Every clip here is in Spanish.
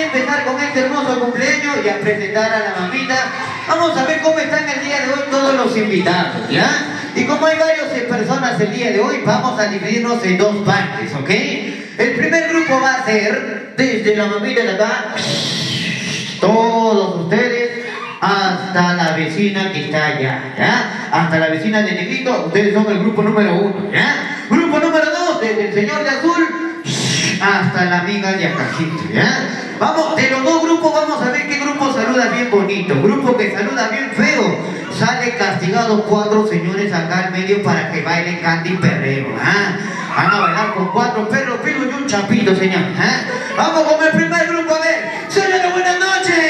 empezar con este hermoso cumpleaños y a presentar a la mamita. Vamos a ver cómo están el día de hoy todos los invitados, ¿ya? Y como hay varias personas el día de hoy, vamos a dividirnos en dos partes, ¿ok? El primer grupo va a ser desde la mamita de acá, todos ustedes, hasta la vecina que está allá, ¿ya? Hasta la vecina de Negrito, ustedes son el grupo número 1, ¿ya? Grupo número 2, desde el señor de azul hasta la amiga de Acajito, ¿ya? Vamos, de los dos grupos vamos a ver qué grupo saluda bien bonito. Grupo que saluda bien feo, sale castigado 4 señores acá al medio para que bailen candy perreo, ¿ah? Van a bailar con 4 perros, pilos y un chapito, señor, ¿ah? Vamos con el primer grupo, a ver. Señores, buenas noches.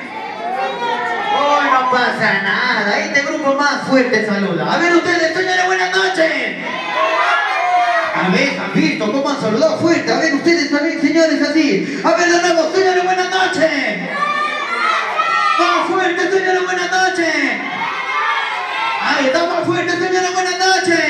Hoy no pasa nada, este grupo más fuerte saluda. A ver ustedes, señores, buenas noches. A ver, ¿han visto cómo han saludado fuerte? A ver, ustedes también, señores, así. A ver, de nuevo, señores, buenas noches. Más fuerte, señores, buenas noches. Ahí está, más fuerte, señores, buenas noches.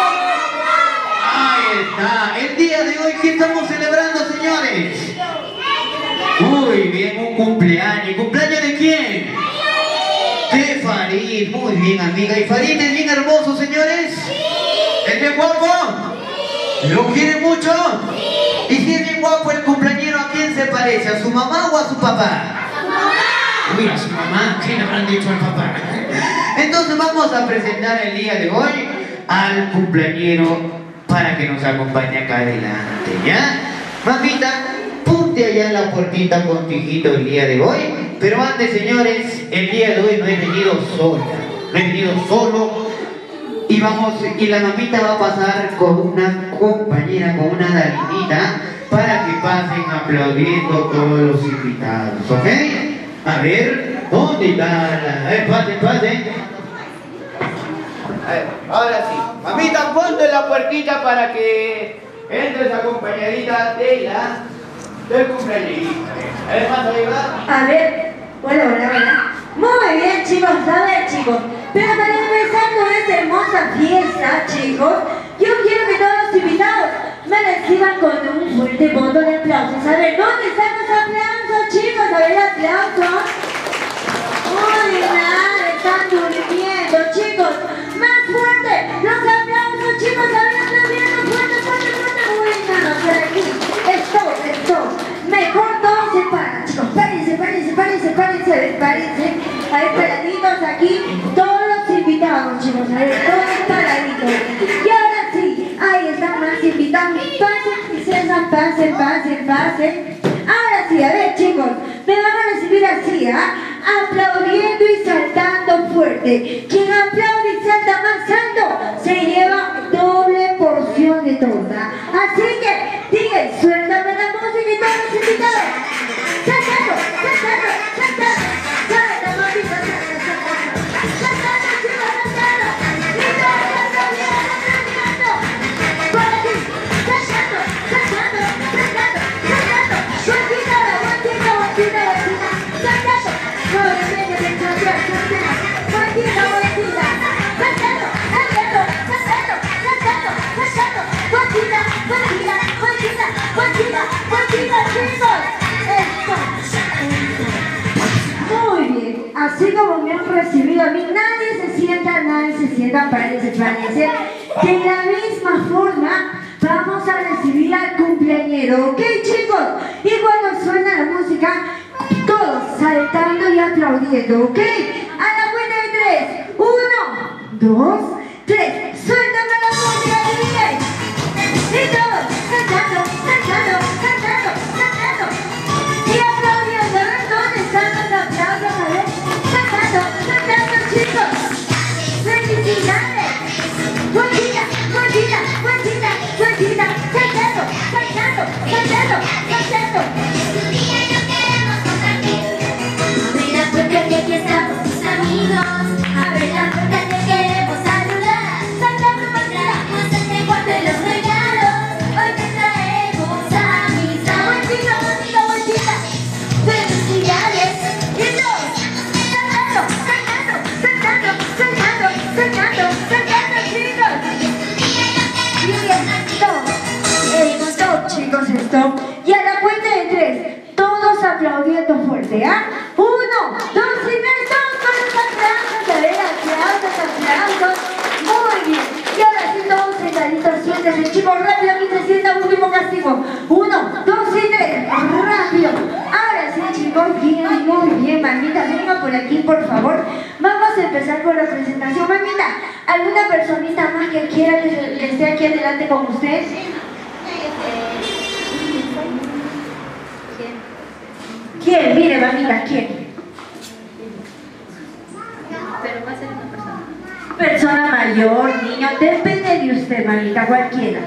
Ahí está. El día de hoy, ¿qué estamos celebrando, señores? Muy bien, un cumpleaños. ¿Cumpleaños de quién? De Farid. Muy bien, amiga. ¿Y Farid es bien hermoso, señores? ¿Es bien guapo? ¿Lo quiere mucho? Sí. ¿Y si es bien guapo el cumpleañero, a quién se parece? ¿A su mamá o a su papá? A su mamá. Uy, a su mamá, ¿qué le habrán dicho al papá? Entonces vamos a presentar el día de hoy al cumpleañero para que nos acompañe acá adelante, ¿ya? Mamita, ponte allá en la puertita con tu hijito el día de hoy. Pero antes, señores, el día de hoy no he venido sola, no he venido solo. Y la mamita va a pasar con una compañera, con una daminita, para que pasen aplaudiendo todos los invitados, ¿ok? A ver, ¿dónde está? A ver, pasen. A ver, ahora sí. Mamita, ponte en la puertita para que entre esa compañerita del cumpleaños. A ver, ¿más arriba? A ver, hola. Muy bien, chicos, a ver, chicos. Pero para empezar con esta hermosa fiesta, chicos, yo quiero que todos los invitados me reciban con un fuerte voto de aplausos. A ver, ¿dónde están los aplausos, chicos? A ver, aplausos. Muy nada, están durmiendo, chicos. Más fuerte, los aplausos, chicos. A ver, aplaudiendo, fuerte. Muy nada, por aquí. Esto. Mejor todos se paran, chicos. Párense. A ver, paraditos aquí. Todos los invitados, chicos. A ver, todos paraditos. Y ahora sí, ahí están más invitados. Pasen, princesas, pasen. Ahora sí, a ver, chicos. Me van a recibir así, ¿ah? Aplaudiendo y saltando fuerte. Quien aplaude y salta más alto se lleva doble porción de torta. Así que, digan, suéltame la música y todos los invitados. Saltando. Salta, mamita, saltando, chicos, saltando. Y todos aplaudiendo. Por aquí, saltando. Muy bien, así como me han recibido a mí, nadie se sienta, párense. De la misma forma, vamos a recibir al cumpleañero, ¿ok, chicos? Y cuando suena la música, todos saltando y aplaudiendo, ¿ok? A la cuenta de 3, 1, 2, 3, suéltame la música, DJ. Y todos saltando. Y aplaudiendo, a ver dónde están los aplausos, a ver. Saltando, chicos. ¡Felicidades! ¡Fuertita! ¡Saltando! Abre la puerta que aquí estamos tus amigos. Abre la puerta que queremos saludar. Saltando, traemos este cuarto de los regalos. aplaudiendo fuerte, ¿ah? 1, 2 y 3, todos con los aplausos, a ver, aplausos. Muy bien. Y ahora sí, todos sentaditos, siéntense, chicos, rápido, aquí se sienta último castigo. 1, 2 y 3, rápido. Ahora sí, chicos, bien, muy bien, mamita, venga por aquí, por favor. Vamos a empezar con la presentación. Mamita, ¿alguna personita más que quiera que esté aquí adelante con usted? ¿Quién? Mire, mamita, ¿quién? Pero va a ser una persona. Persona mayor, niño, depende de usted, mamita, cualquiera.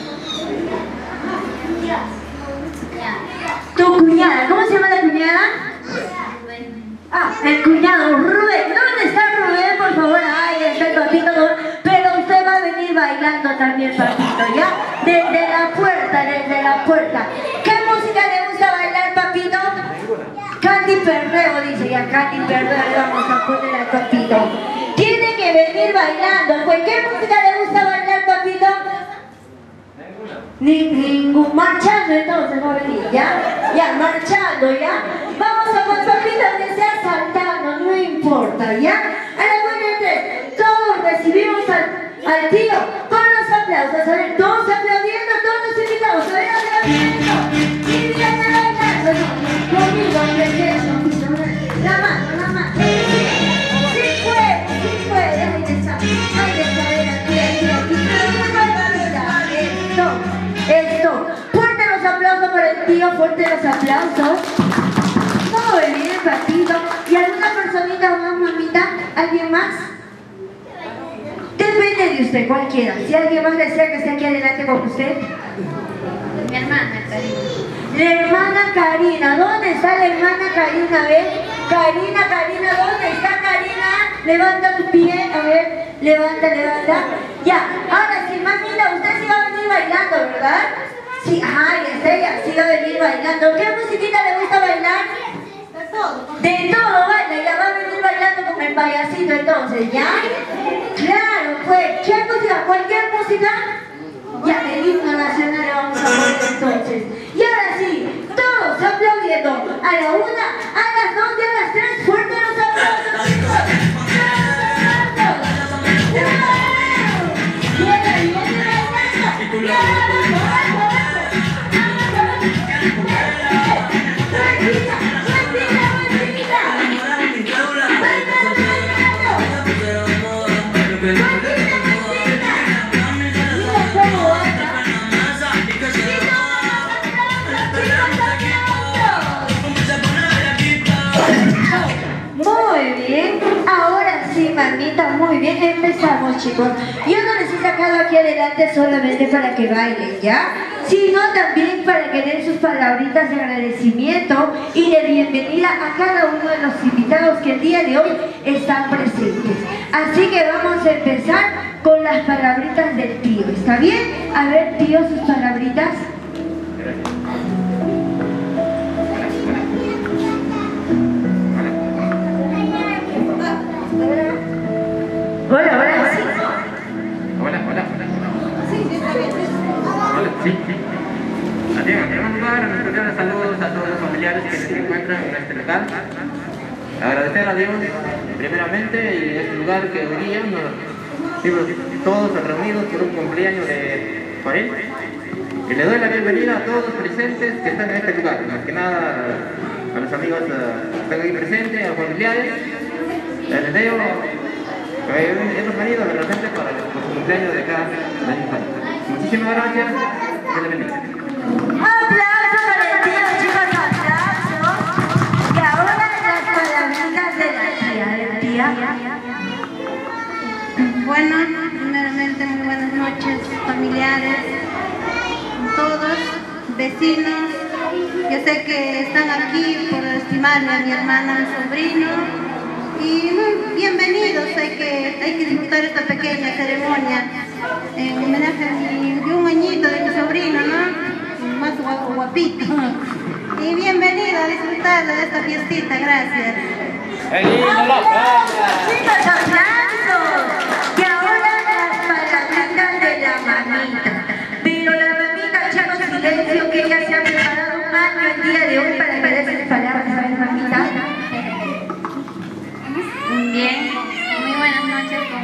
Tu cuñada, ¿cómo se llama la cuñada? Ah, el cuñado, Rubén. ¿Dónde está Rubén, por favor? Ahí está el papito. Pero usted va a venir bailando también, papito, ¿ya? Desde la puerta. ¿Qué música le gusta bailar, papito? Candy Perreo, dice ya, Candy Perreo, le vamos a poner al papito. Tiene que venir bailando, pues, ¿qué música le gusta bailar, papito? Ningún, marchando entonces va a venir, ¿ya? Marchando, ¿ya? Vamos a con papito que sea saltando, no importa, ¿ya? A la cuenta de 3, todos recibimos al tío con los aplausos, a ver, todos aplaudiendo, todos los invitados, a ver, aplaudiendo, y vienen bailando, conmigo, la mano, sí puede, ahí está, aquí, esto, fuerte los aplausos para el tío, fuerte los aplausos. Muy bien, papito. ¿Y alguna personita más, mamita? ¿Alguien más? Depende de usted, cualquiera. Si alguien más desea que esté aquí adelante con usted. Mi hermana, Karina. La hermana Karina. ¿Dónde está la hermana Karina? A ver. Karina, ¿dónde está Karina? Levanta tu pie, a ver. Levanta. Ya, ahora sí, mamita, usted sí va a venir bailando, ¿verdad? Sí, ay, es ella, sí va a venir bailando. ¿Qué musiquita le gusta bailar? De todo baila, ya va a venir bailando con el payasito entonces, ¿ya? Claro, pues, ¿qué música? ¿Cualquier música? Ya, el himno nacional le vamos a poner entonces. Y ahora sí, todos aplaudiendo. A la 1, a las 2 y a las 3, fuerte los aplausos, chicos. Muy bien, ahora sí, mamita, muy bien, empezamos, chicos. Yo no les he sacado aquí adelante solamente para que bailen, ¿ya? Sino también para que den sus palabritas de agradecimiento y de bienvenida a cada uno de los invitados que el día de hoy están presentes. Así que vamos a empezar con las palabritas del tío, ¿está bien? A ver, tío, sus palabritas. Hola, sí. Hola. Sí. En primer lugar, nuestros saludos a todos los familiares que se encuentran en este local. Agradecer a Dios, primeramente, y en este lugar que hoy día nos vimos todos reunidos por un cumpleaños de Farid. Y le doy la bienvenida a todos los presentes que están en este lugar. Más que nada a los amigos que están aquí presentes, a los familiares. Les deseo. Hemos venido de repente para el cumpleaños de acá de mi familia. Muchísimas gracias. Que le bendiga. ¡Aplausos para el tío, chicos! ¡Aplausos! Y ahora las palabritas de la tía. Bueno, primeramente muy buenas noches, familiares, todos, vecinos. Yo sé que están aquí por estimarme a mi hermana, a mi sobrino. Y muy bienvenidos, hay que disfrutar esta pequeña ceremonia en homenaje de un añito de mi sobrino, ¿no? Más guapito. Y bienvenido a disfrutar de esta fiestita, gracias. ¡Chicos, aplausos! Y ahora las palabritas de la mamita. Pero la mamita, echamos silencio, que ella se ha preparado un año el día de hoy para que dé sus palabras.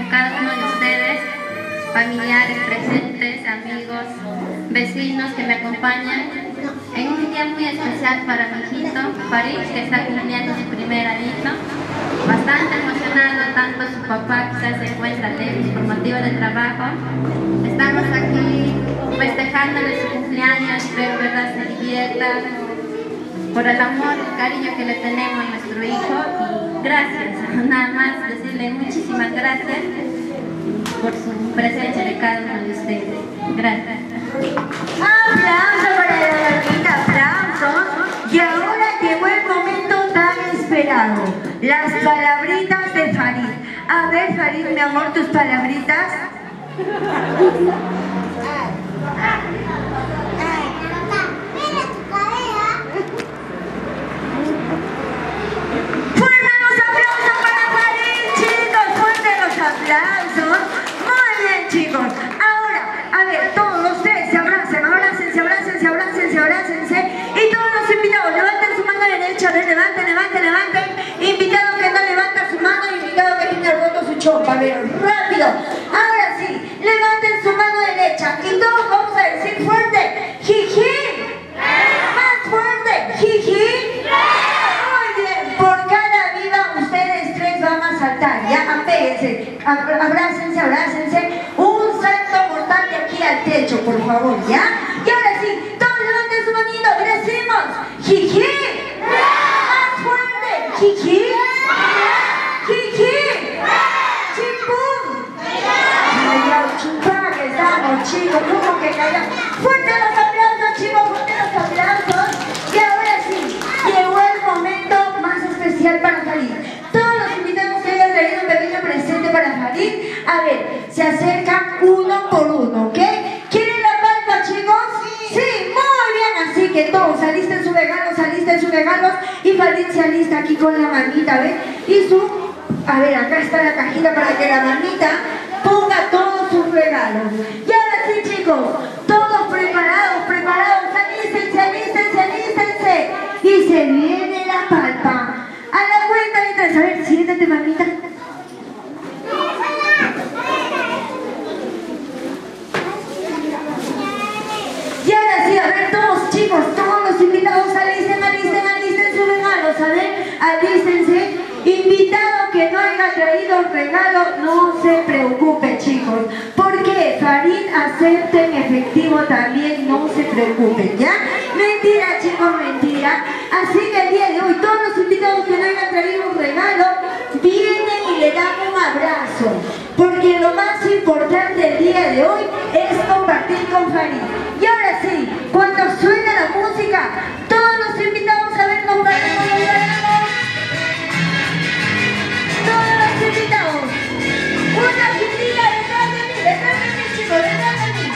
cada uno de ustedes, familiares presentes, amigos, vecinos que me acompañan en un día muy especial para mi hijito Farid, que está cumpliendo su primer añito. Bastante emocionado, tanto su papá quizás se encuentra lejos por motivo de trabajo. Estamos aquí festejándole su cumpleaños, espero verdad se divierta por el amor y el cariño que le tenemos a nuestro hijo, y gracias, nada más decirle muchísimas gracias por su presencia de cada uno de ustedes. Gracias. Aplausos para la Barbita, aplausos. Y ahora llegó el momento tan esperado, las palabritas de Farid. A ver, Farid, mi amor, tus palabritas. Fuerte los aplausos para Farid, chicos, fuerte los aplausos. Muy bien, chicos. Ahora, a ver, todos ustedes se abracen, abrácense, abrácense, abrácense, abrácense. Y todos los invitados, levanten su mano derecha, a ver, levanten, levanten, levanten. Invitado que no levanta su mano, invitado que tiene roto su chompa, a ver, rápido. Ahora sí, levanten su mano derecha y todos vamos a decir fuerte, jiji. Más fuerte, jiji. Muy bien, por cada vida ustedes tres van a saltar, ya, apéguense, abrácense, abrácense. Un salto mortal de aquí al techo, por favor, ¿ya? Y ahora sí, todos levanten su manito y decimos jiji. Más fuerte, jiji. Jiji. Chimpum. Callao, chupá, que estamos, chicos, ¿cómo que callao? Fuerte los aplausos, chicos, fuerte los aplausos. Y ahora sí, llegó el momento más especial para Farid. Todos los invitados que hayan traído un pequeño presente para Farid, a ver, se acercan uno por uno, ¿ok? ¿Quieren la palma, chicos? Sí, muy bien, así que todos alisten sus regalos y Farid se alista aquí con la manita, ¿ves? Y su, a ver, acá está la cajita para que la mamita ponga todos sus regalos. Y ahora sí, chicos, todos preparados, alístense, alístense, alístense. Y se viene la palpa. A la cuenta de tres, a ver, siéntate, mamita. Y ahora sí, a ver, todos, chicos, todos los invitados, alisten, alisten, alisten sus regalos, a ver, alístense. Invitado que no haya traído regalo, no se preocupe, chicos, porque Farid acepta en efectivo también, no se preocupen, ¿ya? Mentira, chicos, mentira. Así que el día de hoy todos los invitados que no hayan traído un regalo vienen y le dan un abrazo, porque lo más importante el día de hoy es compartir con Farid. Y ahora sí, cuando suena la música, todos los invitados a ver compartimos los regalos. Todos los invitados, una filita detrás de mí, chicos, detrás de mí.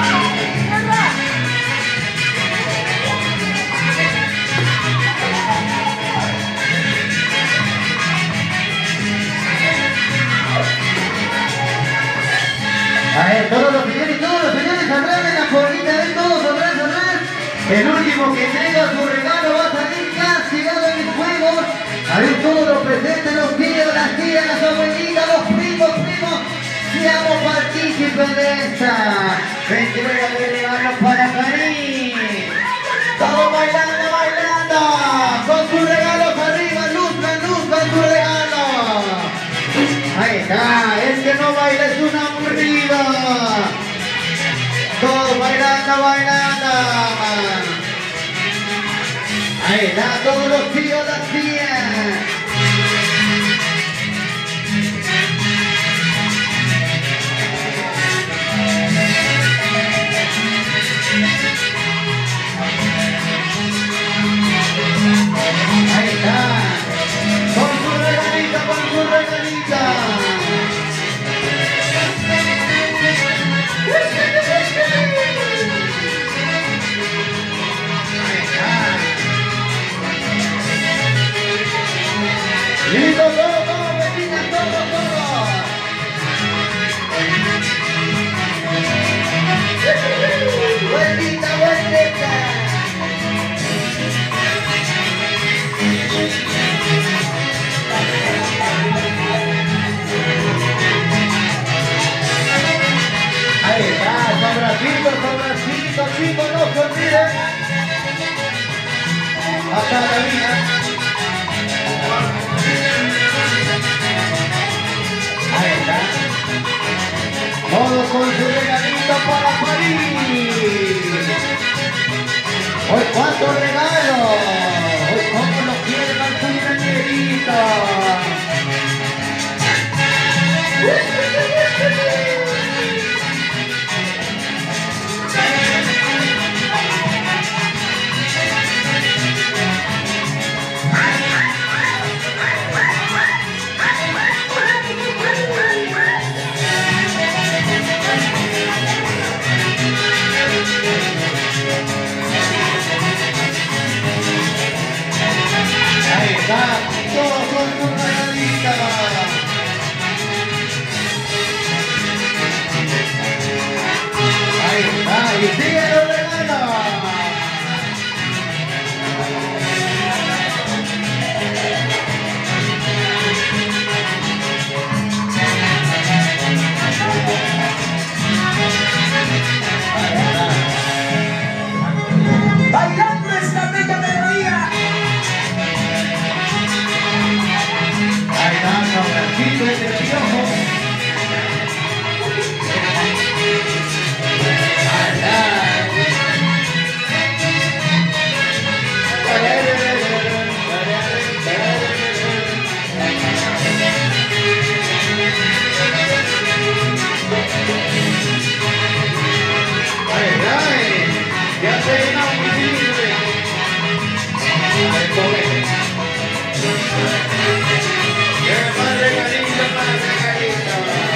A ver, todos los señores, atrás de la colita, ven todos atrás. El último que entrega su regalo va a salir castigado en mis juegos. A ver, todos los presentes, los tíos, las tías, las abuelitas, los primos, seamos partícipes de esta. Entrega de regalo para Farid. Todos bailando, con sus regalos arriba, luzcan sus regalos. Ahí está, el que no baila es un aburrido. Todos bailando. Ahí está, todos los tíos, las tías. Ahí está, con su regalita. ¡Listo, todo, vecinas, todo! ¡Vueltita! Hasta la vida. Ahí está. Todos con su regalito para París. Hoy cuántos regalos. Hoy cómo nos quiere la financierita. Ahí está, todos con su regalita. Ahí está, y sigue los regalos. Bailando esta bella melodía. Ahí está, Robertito el del Piojo. Ahí está. Ahí está, ya se llenó un cilindro. Ahí come. ¡Qué más regalito, más regalito!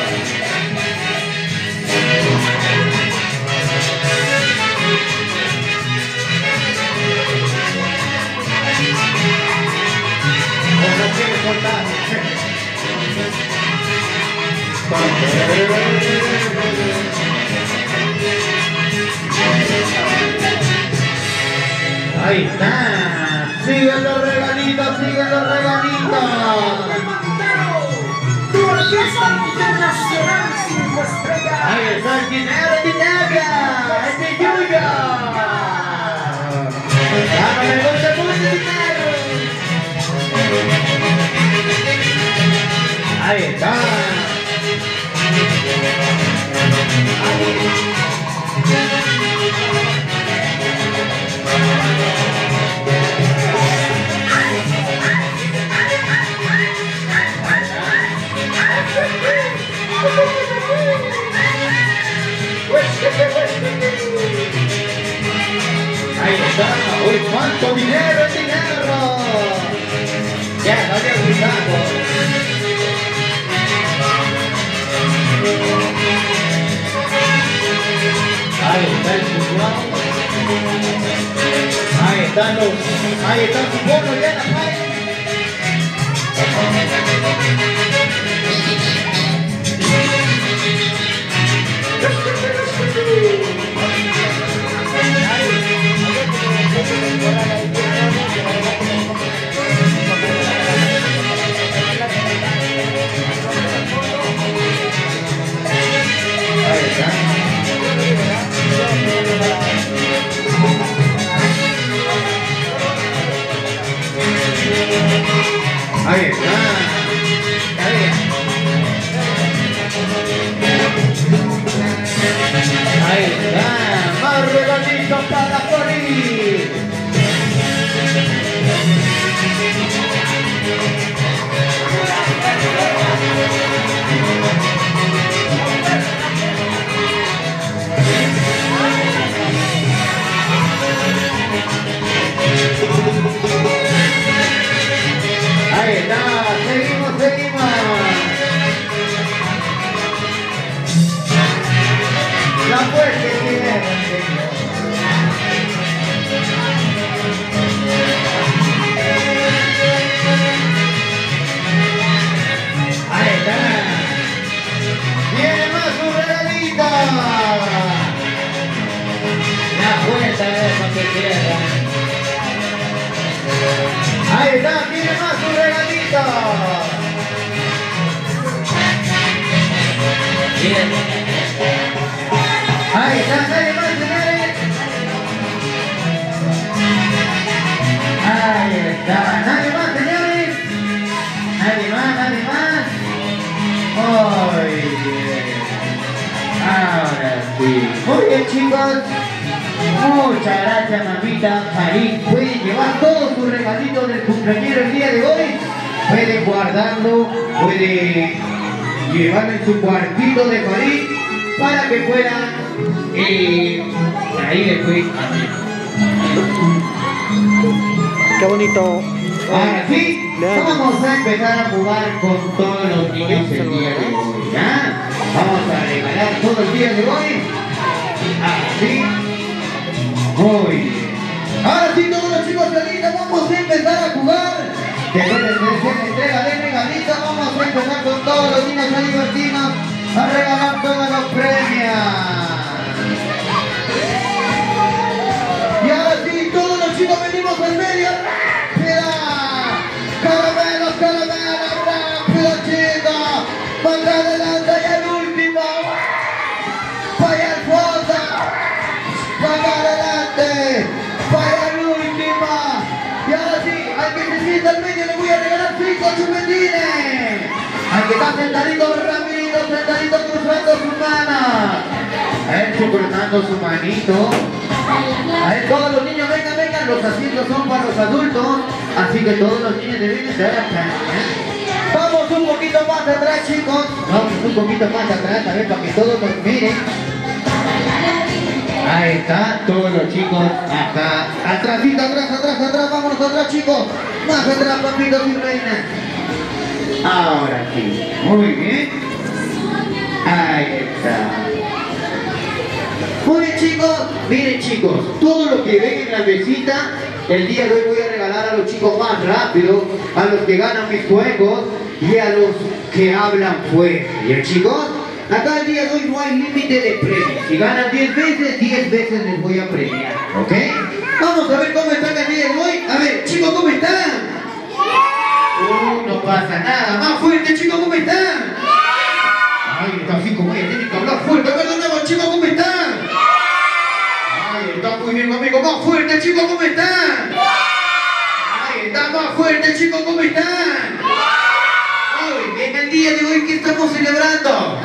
No quiere soltar. Ahí está. Siguen los regalitos, siguen los regalitos. Tu orquesta internacional 5 estrellas. Ahí está el dinero, dinero. ¡Este es tuyo! ¡Ya no me gusta mucho dinero! Ahí está. Ahí está. ¡Uy, cuánto dinero, dinero! Ya, no había gustado. Ahí está el fútbol. Ahí están sus bonos ya en la calle. Ahí está. Ahí está. Ahí está. Más regalitos para Flori. Ahí está, seguimos. La fuerte tiene, señor. Ahí está. Viene más un regalito. La fuerza es lo que quiera. Ahí está, tiene más un regalito. Bien. Ahí está, nadie más, señores. está. Nadie más, señores. Nadie más, nadie más. Muy bien. Ahora sí. Muy bien, chicos. Muchas gracias, mamita Farid. Pueden llevar todos sus regalitos del cumpleañero el día de hoy. Pueden guardarlo, pueden llevarlo en su cuartito de Farid para que puedan ahí después. Qué bonito. Ahora sí, vamos a empezar a jugar con todos los niños el día de hoy, ¿ya? Vamos a regalar todo el día de hoy. Así. Muy bien. Ahora sí, todos los chicos felices, vamos a empezar a jugar. Después de hacer entrega de regalitos, vamos a empezar con todos los niños a divertirnos, a regalar todos los premios. Y ahora sí, todos los chicos venimos al medio. ¡Rápida! ¡Caramelos, caramelos! ¡Rápido, chicos! ¡Más adelante y el último! ¡Vaya al fondo! ¡Más adelante! ¡Vaya al último! Y ahora sí, al que se sienta al medio le voy a regalar 5 chupetines. Al que está sentadito rápido, sentadito cruzando sus manos. A él cruzando su manito. A ver, todos los niños, vengan, vengan, los asientos son para los adultos, así que todos los niños deben estar acá, ¿eh? Vamos un poquito más atrás, chicos. Vamos un poquito más atrás, a ver, para que todos nos miren. Ahí está, todos los chicos acá. Atrásito, atrás, atrás, atrás, vámonos atrás, chicos. Más atrás, papitos y reinas. Ahora sí, muy bien. Ahí está. Muy bien, chicos, miren, chicos, todo lo que ven en la mesita, el día de hoy voy a regalar a los chicos más rápido, a los que ganan mis juegos y a los que hablan fuerte. ¿Bien, chicos? Acá el día de hoy no hay límite de premios. Si ganan 10 veces les voy a premiar, ¿ok? Vamos a ver cómo están el día de hoy. A ver, chicos, ¿cómo están? No pasa nada. Más fuerte, chicos, ¿cómo están? Ay, está así como ella, tiene que hablar fuerte. A ver, de nuevo, chicos, ¿cómo están? Ay, está muy bien, amigo. Más fuerte, chicos, ¿cómo están? Ay, está más fuerte, chicos, ¿cómo están? Muy bien, el día de hoy, ¿qué estamos celebrando?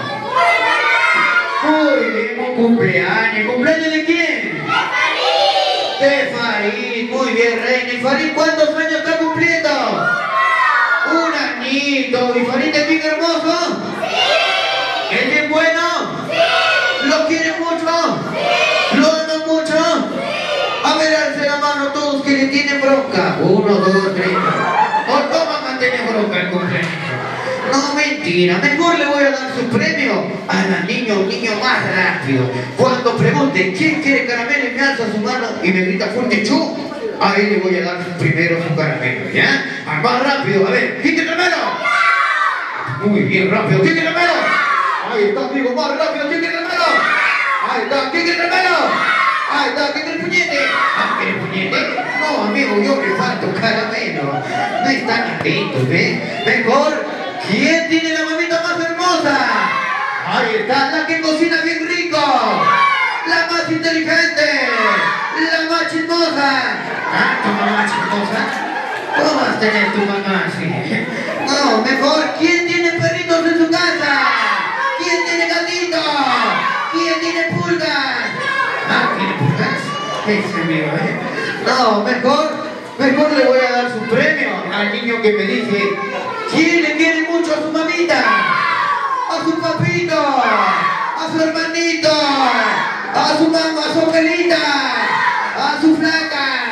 Muy bien, un cumpleaños. ¿Cumpleaños de quién? De Farid. Muy bien, reina. ¿Y Farid cuántos años está cumpliendo? Un añito. ¿Y Farid es bien hermoso? Sí. ¿Es bien bueno? Sí. ¿Lo quiere mucho? Sí. ¿Lo aman mucho? Sí. A ver, alce la mano todos que le tienen bronca. 1, 2, 3. ¿Por cómo mantiene bronca el cumpleaños? No, mentira. Mejor le voy a dar su premio al niño más rápido. Cuando pregunte quién quiere caramelo y me alza su mano y me grita fuerte chu, a él le voy a dar primero su caramelo, ¿ya? Al más rápido. A ver, ¿quién quiere caramelo? Muy bien, rápido. ¿Quién quiere caramelo? Ahí está, amigo, más rápido. ¿Quién quiere caramelo? Ahí está, ¿quién quiere caramelo? Ahí está, ¿quién quiere puñete? ¿Ah, quiere puñete? No, amigo, yo le falto caramelo. No están atentos, ¿ves? Mejor. ¿Quién tiene la mamita más hermosa? Ahí está, la que cocina bien rico, la más inteligente, la más chismosa. ¿Ah, tu mamá chismosa? ¿Cómo vas a tener tu mamá así? No, mejor, ¿quién tiene perritos en su casa? ¿Quién tiene gatitos? ¿Quién tiene pulgas? ¿Ah, tiene pulgas? Ese mío, ¿eh? No, mejor le voy a dar su premio al niño que me dice ¿quién le quiere mucho a su mamita? A su papito, a su hermanito, a su mamá, a su abuelita, a su flaca.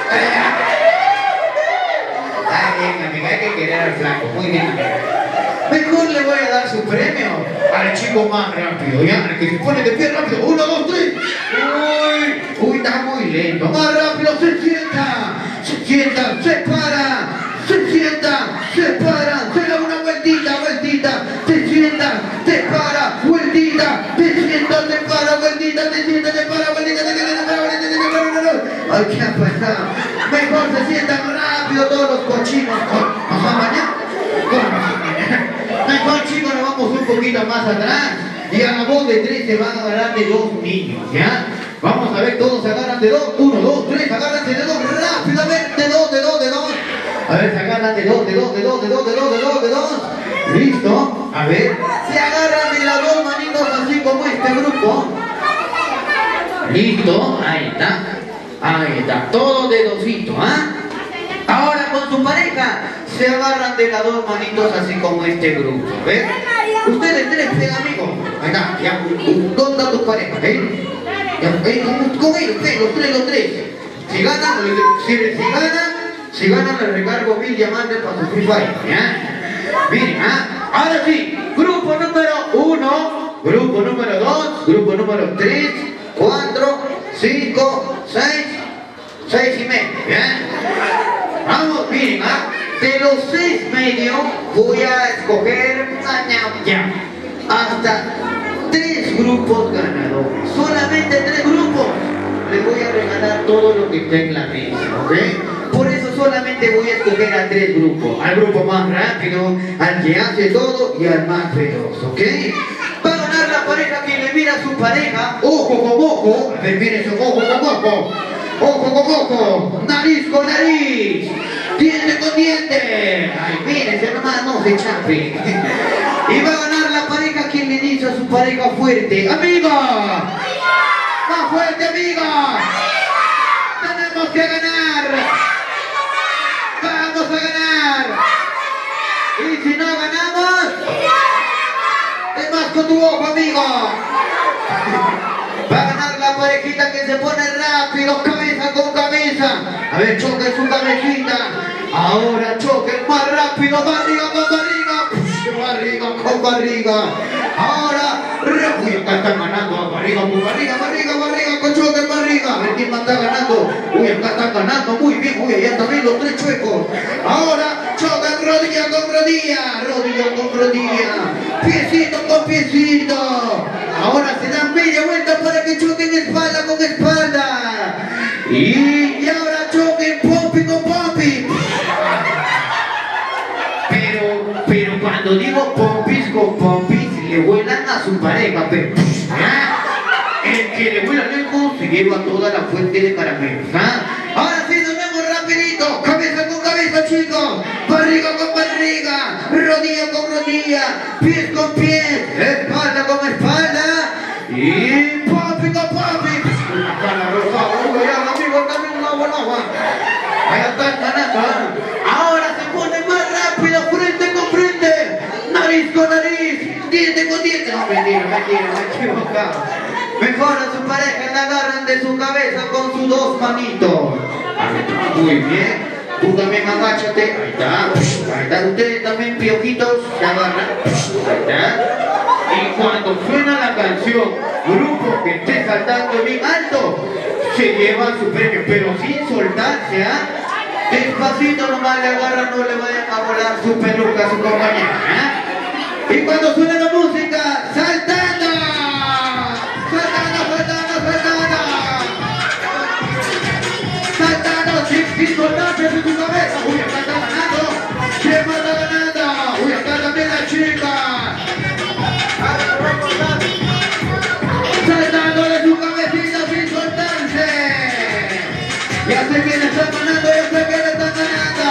Ay, bien, amiga, hay que querer al flaco, muy bien. Mejor le voy a dar su premio al chico más rápido, ¿ya? Al que se pone de pie rápido. 1, 2, 3. Uy, está muy lento. Más rápido, se sienta, se para. Se sienta, se para, se da una vueltita, se sienta, se para, vueltita, se sienta, se para, vueltita, se sienta, se para, vueltita, se sienta, se para, vueltita, se para. Ay, ¿qué ha pasado? Mejor se sientan rápido todos los cochinos. ¿Pasó mañana? Mejor, chicos, nos vamos un poquito más atrás y a la voz de 3 se van a agarrar de 2 niños, ¿ya? Vamos a ver, todos se agarran de 2, 1, 2, 3, agárrense de 2, rápido, a ver, de 2. A ver, se agarran de dos. Listo. A ver, se agarran de las dos manitos así como este grupo. Listo, ahí está, todo de dosito, ¿ah? Ahora con su pareja se agarran de las dos manitos así como este grupo, ¿ves? Ustedes tres, amigos, ahí está, ya, ¿dónde está tu pareja? Con ellos, los tres. Si ganan, les recargo 1000 diamantes para su Free Fire, ¿ya? Miren, ¿ah? Ahora sí, grupo número 1, grupo número 2, grupo número 3, 4, 5, 6 y medio, ¿ya? Vamos, miren, ¿ah? De los 6 medios voy a escoger ya, hasta 3 grupos ganadores. Solamente 3 grupos. Les voy a regalar todo lo que esté en la mesa, ¿ok? Por eso solamente voy a escoger a 3 grupos. Al grupo más rápido, al que hace todo y al más veloz, ¿ok? Va a ganar la pareja que le mira a su pareja, ojo con ojo. A ver, miren su ojo con ojo. Ojo con ojo, nariz con nariz, diente con diente. Ay, mírense nomás, no se chape. Y va a ganar la pareja quien le dice a su pareja fuerte: ¡amiga! ¡Más fuerte, amiga! ¡Tenemos que ganar! ¡Vamos a ganar! Y si no ganamos, te más con tu ojo, amigo. Va a ganar la parejita que se pone rápido, cabeza con cabeza. A ver, choquen su cabecita. Ahora choquen más rápido, barriga con barriga. Barriga con barriga. Ahora, uy, acá están ganando. Barriga con barriga, con choque barriga. A ver quién más está ganando. Uy, acá están ganando muy bien. Uy, allá también los 3 chuecos. Ahora, chocan rodilla con rodilla. Piecito con piecito. Ahora se dan media vuelta para que choquen espalda con espalda. Y ahora choquen pompi con pompi. Pero cuando digo pompis con pompis, le vuelan a su pareja, pero el que le vuela lejos se lleva toda la fuente de caramelos, ¿ah? Ahora sí, nos vemos rapidito, cabeza con cabeza, chicos, barriga con barriga, rodilla con rodilla, pies con pies, espalda con espalda, y pompi con pompi. Una cara rosada, ya, amigo, también una buena agua. Ahí están ganando, ¿ah? Ahora se pone más rápido, frente con frente, nariz con nariz, diente con diente. No, mentira, me he equivocado. Mejor a su pareja la agarran de su cabeza con sus 2 manitos. Muy bien. Tú también agáchate. Ahí está. Ustedes también, piojitos, se agarran. Ahí está. Y cuando suena la canción, grupo que esté saltando bien alto, se lleva su premio, pero sin soltarse, ¿ah? Despacito nomás le agarran, no le vayan a volar su peluca a su compañera, ¿ah? Y cuando suena la música, saltando. Saltando, sin soltarse de tu cabeza. Uy, acá está ganando. ¿Quién más está ganando? Uy, acá también la chica. Saltando de su cabecita sin soltarse. Ya sé quién está ganando, ya sé quién está ganando.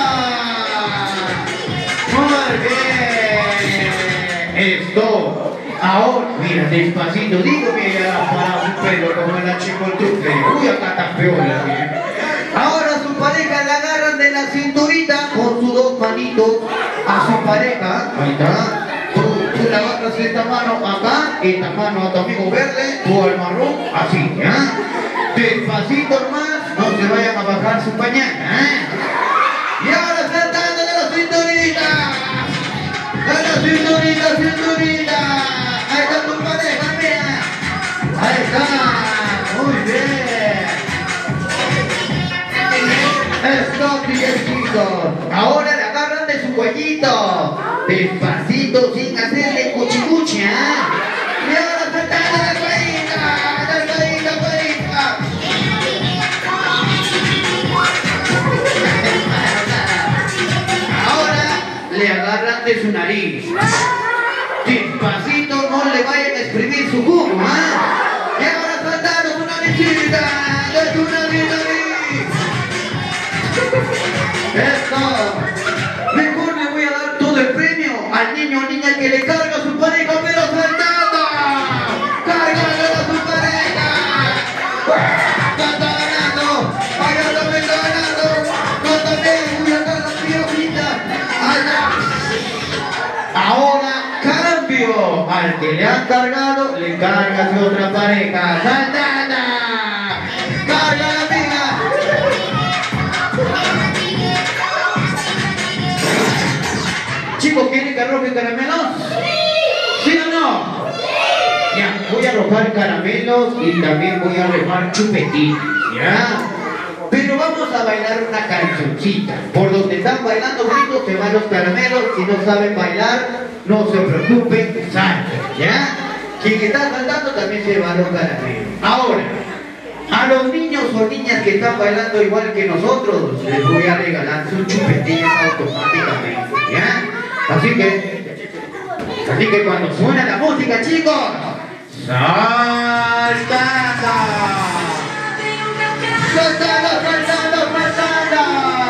Muy bien. Esto. Ahora, mira, despacito, digo que ya la para un pelo como la chico el truque. Uy, acá está peor la bien. Ahora su pareja la agarran de la cinturita con sus 2 manitos a su pareja. Ahí está. Tú le agarras esta mano acá, esta mano a tu amigo verde, tú al marrón, así, ¿ya? Despacito más, no se vayan a bajar su pañal, ¿eh? Y ahora saltando de la cinturita. De la cinturita. Ahí está tu pareja, mira. Ahí está. Muy bien. Stop, chicos. Ahora le agarran de su cuellito. Despacito, sin hacerle cuchicuchi, ¿eh? Y ahora saltando de cuellita. Ahora le agarran de su nariz. Despacito, no le vayan a exprimir su jugo, ¿ah? Y ahora saltaron su naricita, de su nariz. Eso. Mejor le voy a dar todo el premio al niño o niña que le carga a su pareja, pero saltando. ¡Cárgale a su pareja! ¡Está ganando! ¡Allá también está ganando! ¡Yo también voy a sacar la piojita! ¡Allá! Ahora cambio. Al que le han cargado, le carga a su otra pareja. ¡Saltando! ¡Carga la amiga! Chicos, ¿quieren que arroje caramelos? ¿Sí o no? Ya, voy a arrojar caramelos y también voy a arrojar chupetines, ¿ya? Pero vamos a bailar una cancioncita. Por donde están bailando gritos se van los caramelos. Si no saben bailar, no se preocupen, salten, ¿ya? Quien está saltando también se va los caramelos. Ahora, a los niños o niñas que están bailando igual que nosotros, les voy a regalar sus chupetines automáticamente, ¿ya? Así que cuando suena la música, chicos, ¡saltando! ¡Saltando, saltando, saltando!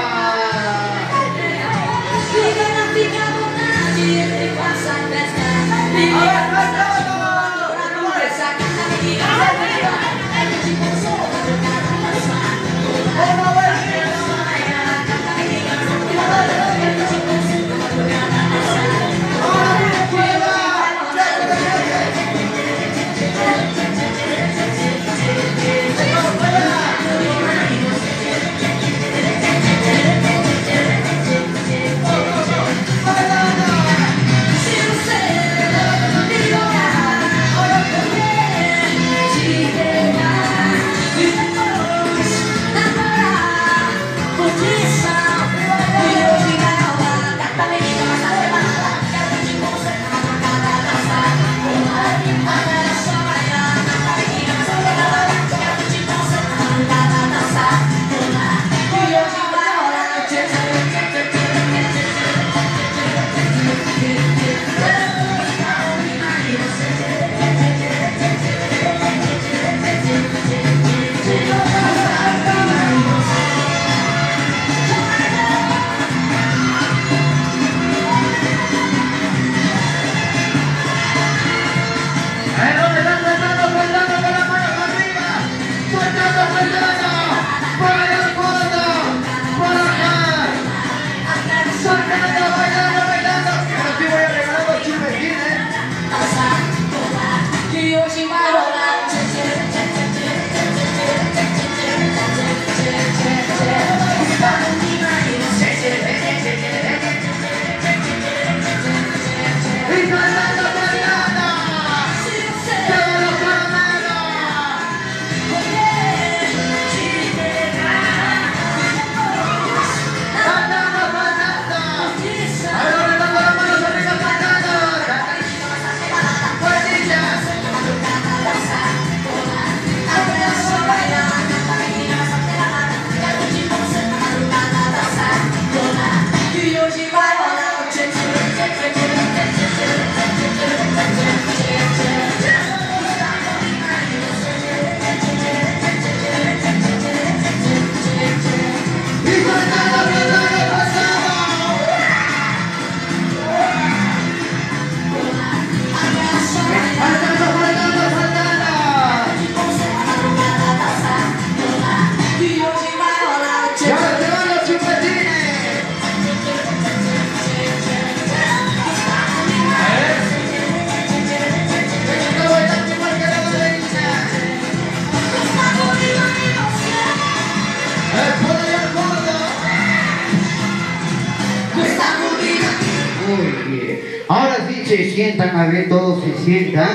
Muy bien. Ahora sí se sientan, a ver, todos se sientan.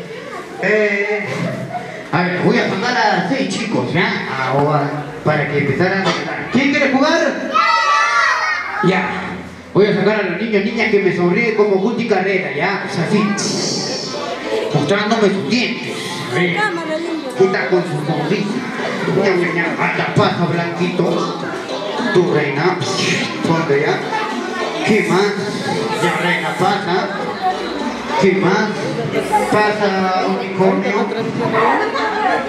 A ver, voy a contar a 6 chicos, ¿ya? Ahora, para que empezaran a cantar. ¿Quién quiere jugar? Ya. Voy a sacar a los niños, niñas que me sonríen como Guti Carrera, ¿ya? O sea, así. Mostrándome sus dientes. Puta con su sonrisa. Hasta pasa, Blanquito. Tu reina. Ponte ya. ¿Qué más? Ya reina pasa. ¿Qué más? Pasa unicornio.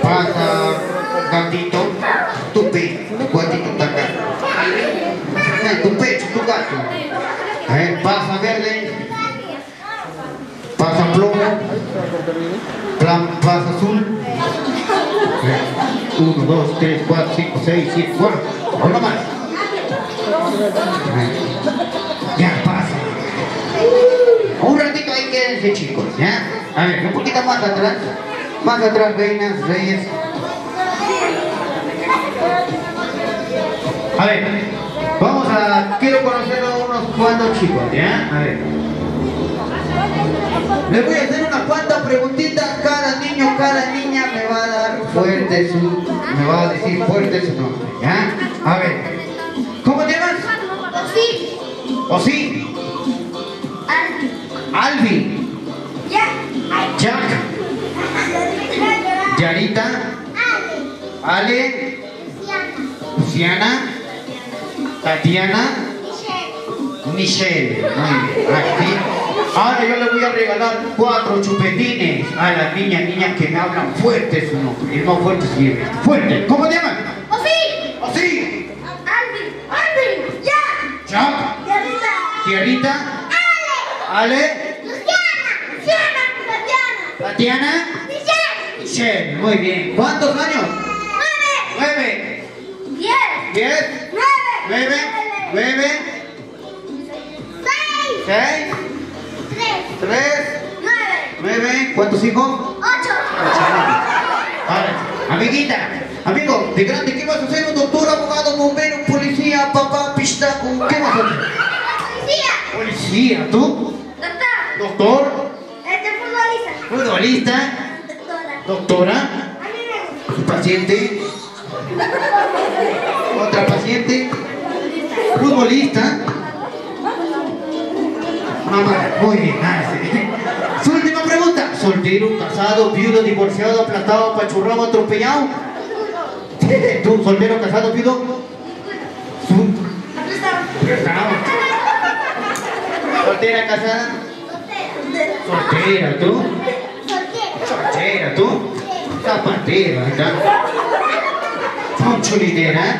Pasa gatito. Tu gatito está acá. tu pecho, tu gato. Pasa verde, pasa plomo, pasa azul. 1, 2, 3, 4, 5, 6, 7, 4. Uno más. Ya pasa. Un ratito ahí quédense, chicos, ¿ya? A ver, un poquito más atrás. Más atrás, reinas, reyes. A ver, quiero conocer a unos cuantos chicos, ¿ya? A ver. Les voy a hacer unas cuantas preguntitas. Cada niño, cada niña me va a dar me va a decir fuerte su nombre, ¿ya? A ver. ¿Cómo te llamas? Osí. Alvin. Jack. Yarita. Ale. Luciana. Tatiana. Michelle. Muy bien. Aquí. Ahora yo le voy a regalar 4 chupetines a las niñas que me hablan fuerte su nombre. El más fuerte es este. Fuerte. ¿Cómo te llaman? Osí. Alvin. Jack. Tierrita. Ale. Tatiana. Michelle. Muy bien. ¿Cuántos años? 9. 10. 9. 6. 3. 9. ¿Cuántos hijos? 8. Ahora, amiguita, amigo, de grande, ¿qué vas a hacer? ¿Un doctor, abogado, bombero, policía, papá, pistaco? ¿Qué vas a hacer? Policía, ¿tú? Doctor. Futbolista. Doctora. Paciente. Otra paciente. Futbolista. Mamá, muy bien, Su última pregunta. ¿Soltero, casado, viudo, divorciado, aplastado, apachurrado, atropellado? ¿Tú, soltero, casado, viudo? Aplastado. ¿Soltera, casada? ¿Soltera, tú? ¿Soltera, tú? Zapatera, ¿verdad? Chulinera.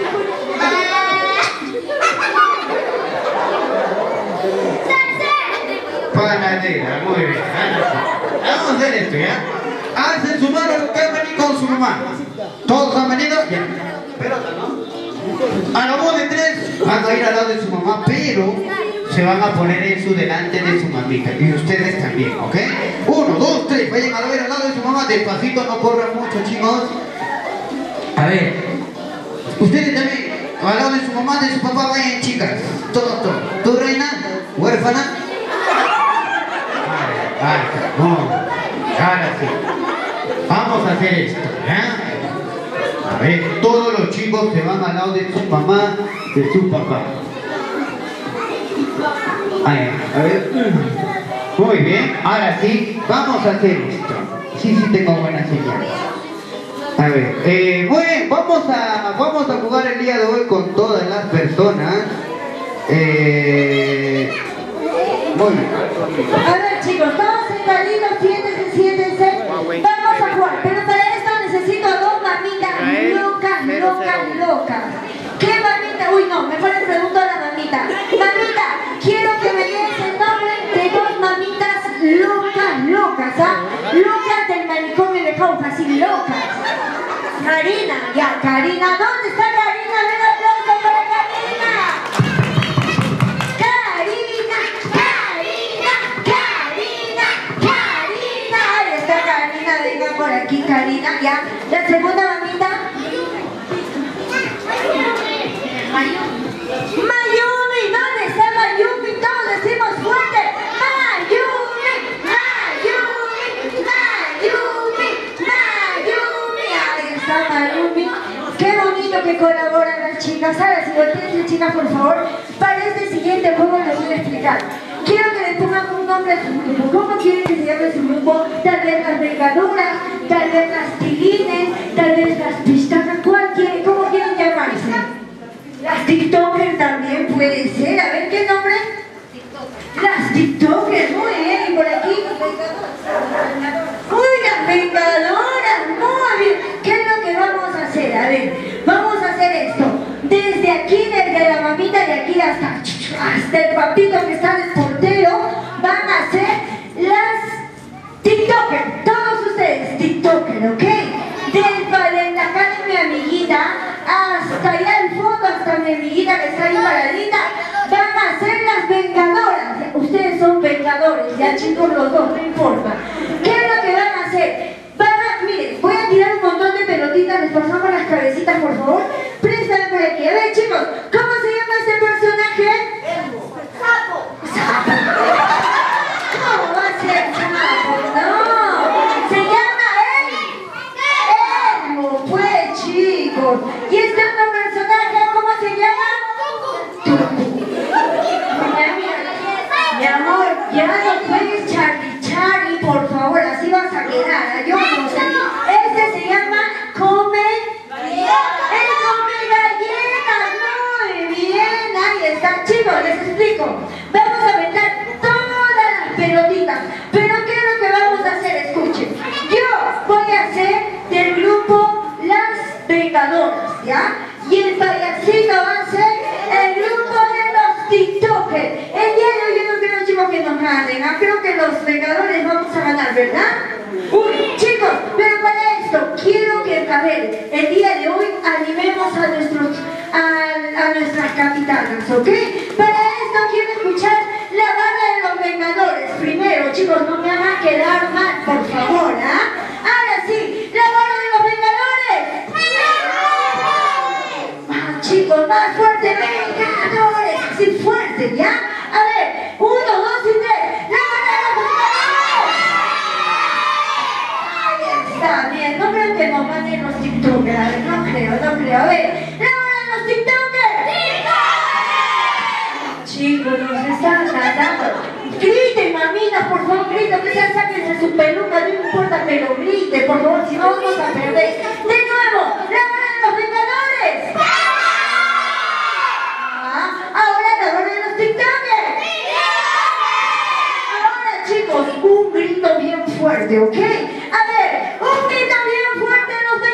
Panadera, muy bien. Vamos a hacer esto, ¿ya? Hacen su mano lo que han venido con su mamá. ¿Todos han venido? Ya. Pelota, ¿no? A la voz de 3 van a ir al lado de su mamá, pero se van a poner en su delante de su mamita. Y ustedes también, ¿ok? 1, 2, 3. Vayan a ver al lado de su mamá. Despacito, no corran mucho, chicos. A ver. Ustedes también, al lado de su mamá, de su papá, vayan, chicas. Todo. ¿Tú, reina? ¿Huérfana? No. Ahora sí. Vamos a hacer esto, ¿ya? A ver, todos los chicos se van al lado de su mamá, de su papá. A ver. Muy bien. Ahora sí, vamos a hacer esto. Sí, tengo buena señal. A ver, muy bien, vamos a jugar el día de hoy con todas las personas. Muy bien. A ver, chicos, todos sentaditos, siéntense. Vamos a jugar, pero para esto necesito a 2 mamitas locas. ¿Qué mamita? Uy, no, mejor le pregunto a la mamita. Mamita, quiero que me des el nombre de 2 mamitas locas, ¿ah? Locas del manicomio de Jauja, así locas. Karina, Karina, ¿dónde está Karina? ¡Ven aplauso para Karina! Ahí está Karina, venga por aquí, Karina, ya. La segunda mamita. Mayumi, ¿dónde está Mayumi? Todos decimos fuerte. Ahí está Mayumi. Qué bonito que colaboran las chicas. Ahora, si voltean, chicas, por favor, para este siguiente juego les voy a explicar. Quiero que le pongan un nombre a su grupo. ¿Cómo quieren que se llame su grupo? Tal vez las vengadoras, tal vez las tilines, tal vez las pistacas. ¿Cómo quieren llamarse? Las TikTokers también puede ser. A ver, ¿qué nombre? Las TikTokers, muy bien. Y por aquí, uy, las vengadoras, muy bien. ¿Qué es lo que vamos a hacer? A ver, vamos a hacer esto. Desde aquí, desde la mamita de aquí. aquí hasta el papito que está del portero, van a ser las TikTokers, todos ustedes TikTokers, ¿ok? De acá de mi amiguita hasta allá al fondo, hasta mi amiguita que está ahí paradita, van a ser las vengadoras. Ustedes son vengadores, ya chicos, los dos, no importa. ¿Qué es lo que van a hacer? Miren, voy a tirar un montón de pelotitas, les pasamos las cabecitas, por favor. Préstame por aquí. A ver, chicos, ¿cómo se llama este personaje? Sapo. Sapo. ¿Cómo va a ser sapo? No. Se llama Elmo, pues, chicos. ¿Y este otro personaje, cómo se llama? Mi amor, ya no puedes Charlie, por favor, así vas a quedar. Yo no sé. Este se llama Come galletas. Muy bien, ahí está. Chicos, les explico. Vamos a aventar todas las pelotitas. Pero ¿qué es lo que vamos a hacer? Escuchen. Yo voy a ser del grupo Las Vengadoras, ¿ya? Y el payasito va a ser el grupo de los TikTokers. El día de hoy yo no creo, chicos, que nos ganen. Creo que los Vengadores vamos a ganar, ¿verdad? Uy, chicos, pero para esto quiero que, a ver, el día de hoy animemos a nuestras capitanas, ¿ok? Para esto quiero escuchar la barra de los Vengadores. Primero, chicos, no me hagan quedar mal, por favor, ¿ah? Ahora sí, la barra de los Vengadores. Chicos, más fuerte, Vengadores, así fuerte, ¿ya? A ver, 1, 2 y 3, la barra de los Vengadores. Ahí está, bien, no creo que nos manden los TikTokers, a ver, no creo, a ver, la barra de los TikTokers. Chicos, nos están tratando. Griten, mamitas, por favor, griten, que ya sáquense su peluca, no importa, pero griten, por favor, si no vamos a perder. De nuevo, la barra de los Vengadores. Ahora la barra de los TikTokers. Ahora, chicos, un grito bien fuerte, ¿ok? A ver, un grito bien fuerte de los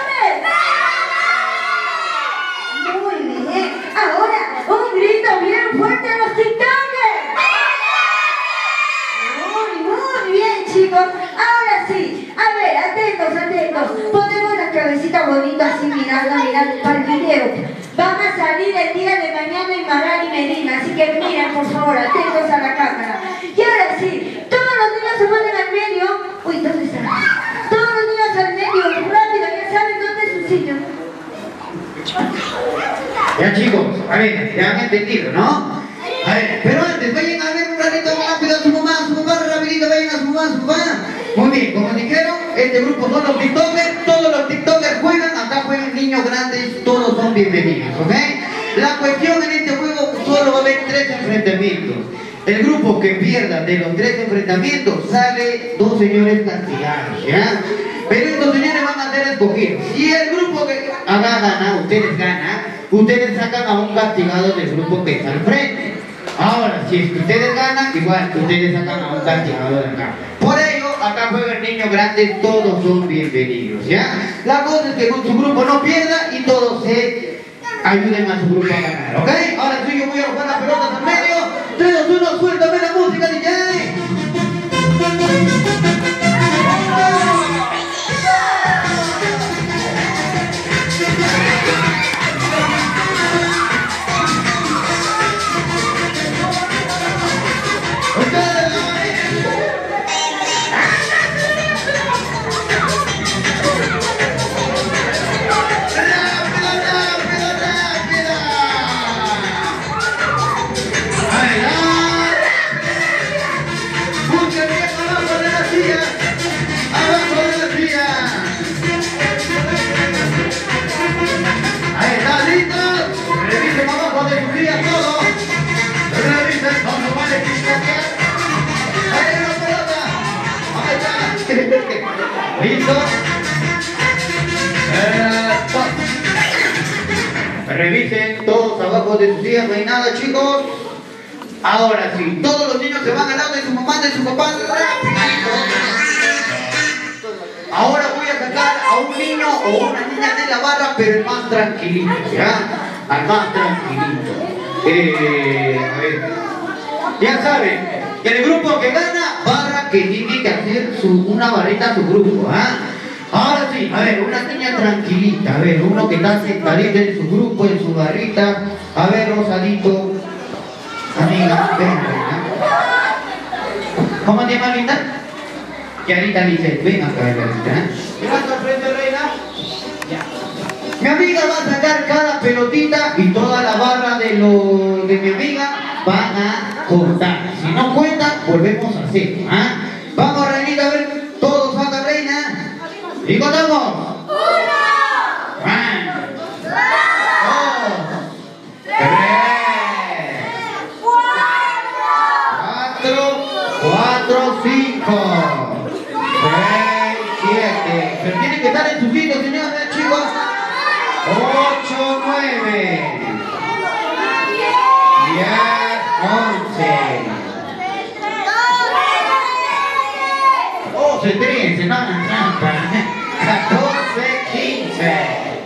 Vengadores. Muy bien. Ahora, un grito bien fuerte de los TikTokers. Muy bien, chicos. Ahora sí. A ver, atentos. Ponemos la cabecita bonita así, mirando para el video. Van a salir el día de mañana en Maral y Medina, así que miren, por favor, atentos a la cámara. Y ahora sí, todos los niños se ponen al medio. Uy, ¿dónde están? Todos los niños al medio, rápido, ya saben dónde es su sitio. Ya, chicos, a ver, ya han entendido, ¿no? A ver, pero antes, vayan a ver un ratito rápido a su mamá, rapidito, vayan a su mamá. Muy bien, como dijeron, este grupo son los TikTokers, todos los TikTokers juegan, acá juegan niños grandes, todos son bienvenidos, ¿ok? La cuestión en este juego solo va a haber 3 enfrentamientos. El grupo que pierda de los 3 enfrentamientos sale 2 señores castigados, ¿ya? Pero estos señores van a ser escogidos. Si el grupo que haga ganar, ustedes sacan a un castigado del grupo que está al frente. Ahora, si es que ustedes ganan, igual ustedes sacan a un castigado de acá. Por ello, acá juegan niños grandes, todos son bienvenidos, ¿ya? La cosa es que con su grupo no pierda y todos se ayuden a su grupo a ganar, ¿ok? Ahora sí, yo voy a jugar las pelotas al medio. 3, 2, 1, suéltame la música, DJ. ¿Listo? Revisen todos abajo de sus sillas, no hay nada, chicos. Ahora sí, todos los niños se van al lado de su mamá, de su papá. Ahora voy a sacar a un niño o una niña de la barra, pero el más tranquilito, ¿ya? Al más tranquilito. A ver. Ya saben, que el grupo que gana, barra que tiene que hacer una barrita a su grupo, ¿ah? Ahora sí, a ver, una niña tranquilita, a ver, uno que está sentadito en su grupo, en su barrita. A ver, Rosadito. Amiga, ven, ¿cómo te llamas, linda? Yarita dice, ven acá, Yarita. ¿Qué vas a frente, reina? Ya. Mi amiga va a sacar cada pelotita y toda la barra de mi amiga van a contar. Si no cuentan, volvemos a hacer. ¿Ah? Vamos, reinita, a ver, todos sacan, reina. Y contamos. 1, 2, 3, 4, 5, 6, 7. Pero tienen que estar en su sitio, señores, chicos. 8, 9, 10, 11, 12, 13, no hagan trampa. 14, 15,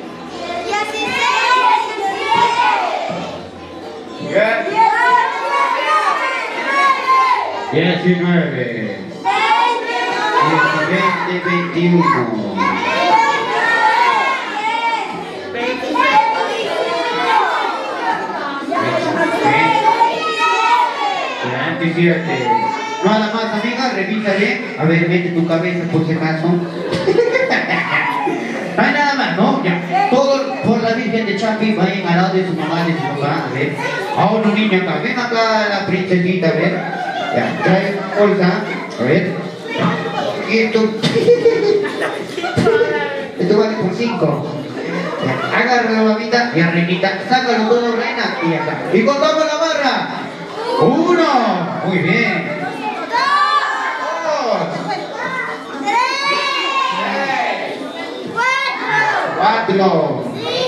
19, 20, 21. 27. Nada más, amiga, revisa bien. A ver, mete tu cabeza por si acaso. No hay nada más, ¿no? Ya. Todo por la Virgen de Chapi, vayan al lado de su mamá, de su papá, a ver. Ahora un niño acá, ven acá la princesita, a ver. Ya, trae bolsa, a ver. Y esto. Esto vale por 5. Agarra la babita y a reinita, sácalo todo, reina, y acá. Y contamos la barra. 1, muy bien. 2, 3, 4,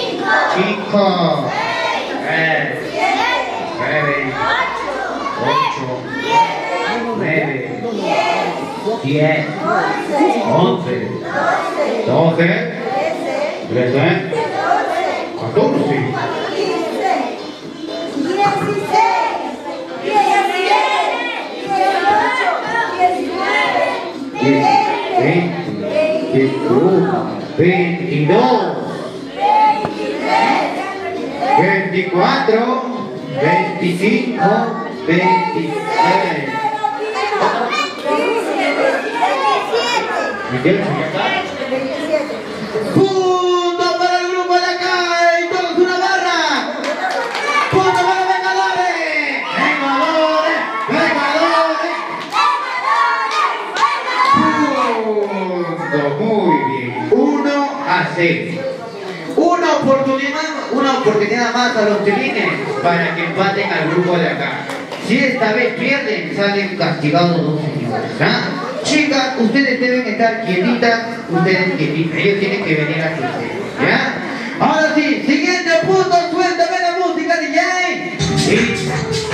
5, 6, 7, 8, 9, 10, 11, 12, 13, 14, 20, 21, 22, 24, 25, 26. ¡Punto para el grupo de acá! ¡Y todos una barra! ¡Punto para los vengadores! ¡Vengadores! ¡Vengadores! ¡Punto! Muy bien. 1-0. Una oportunidad más a los telines para que empaten al grupo de acá. Si esta vez pierden, salen castigados los dos señores. ¿Ah? Chicas, ustedes deben estar quietitas, ellos tienen que venir a su ¿ya? Ahora sí, siguiente punto, suéltame la música, DJ. Sí.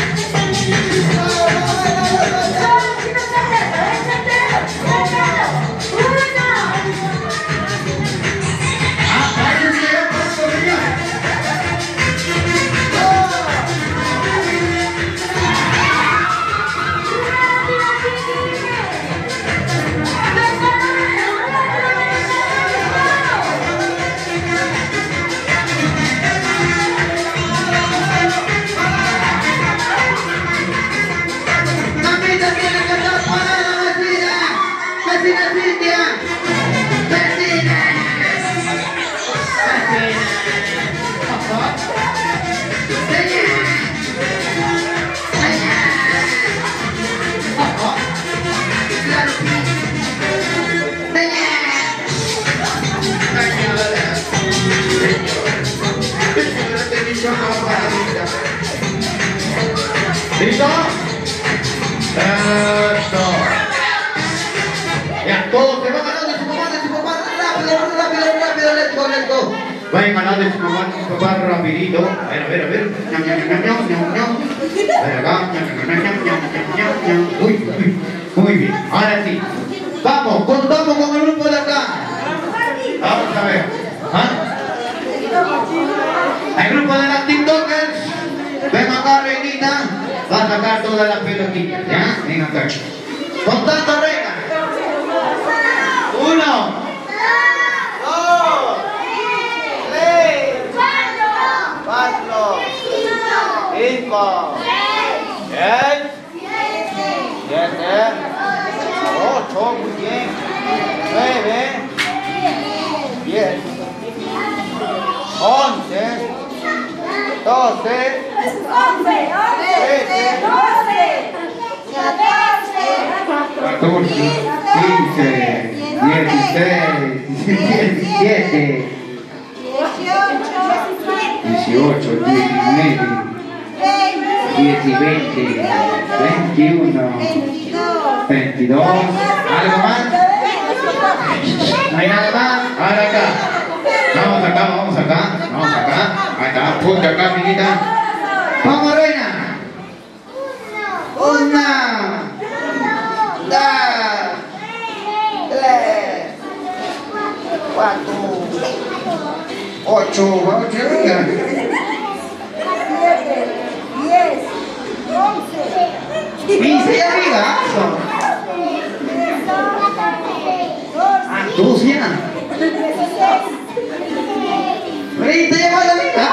¿Listo? Eso. Ya, todos se van ganando de su papá, rápido, let's go. Vayan ganando de su papá rapidito. A ver. Muy bien. Ahora sí. Vamos, contamos con el grupo de acá. Vamos a ver. ¿Ah? El grupo de las TikTokers. Ven acá, reinita. Va a sacar todas las pelotitas, ¿ya? Ven acá. Contando, reina. 1, 2, 3, 4, 5, 6, 7, 8, muy bien. 9, 10, 11, 12, 13, 14, 15, 16, 17, 18, 19, 10 y 20, 21, 22, ¿algo más? ¿No hay nada más? Ahora acá. Vamos acá, vamos acá, vamos acá. Ahí está, ponte acá, amiguita. Vamos, reina. 1, 2, 3, 4, 8, vamos, chica. 15 amiga. Antusia. 30 ya va la amiga.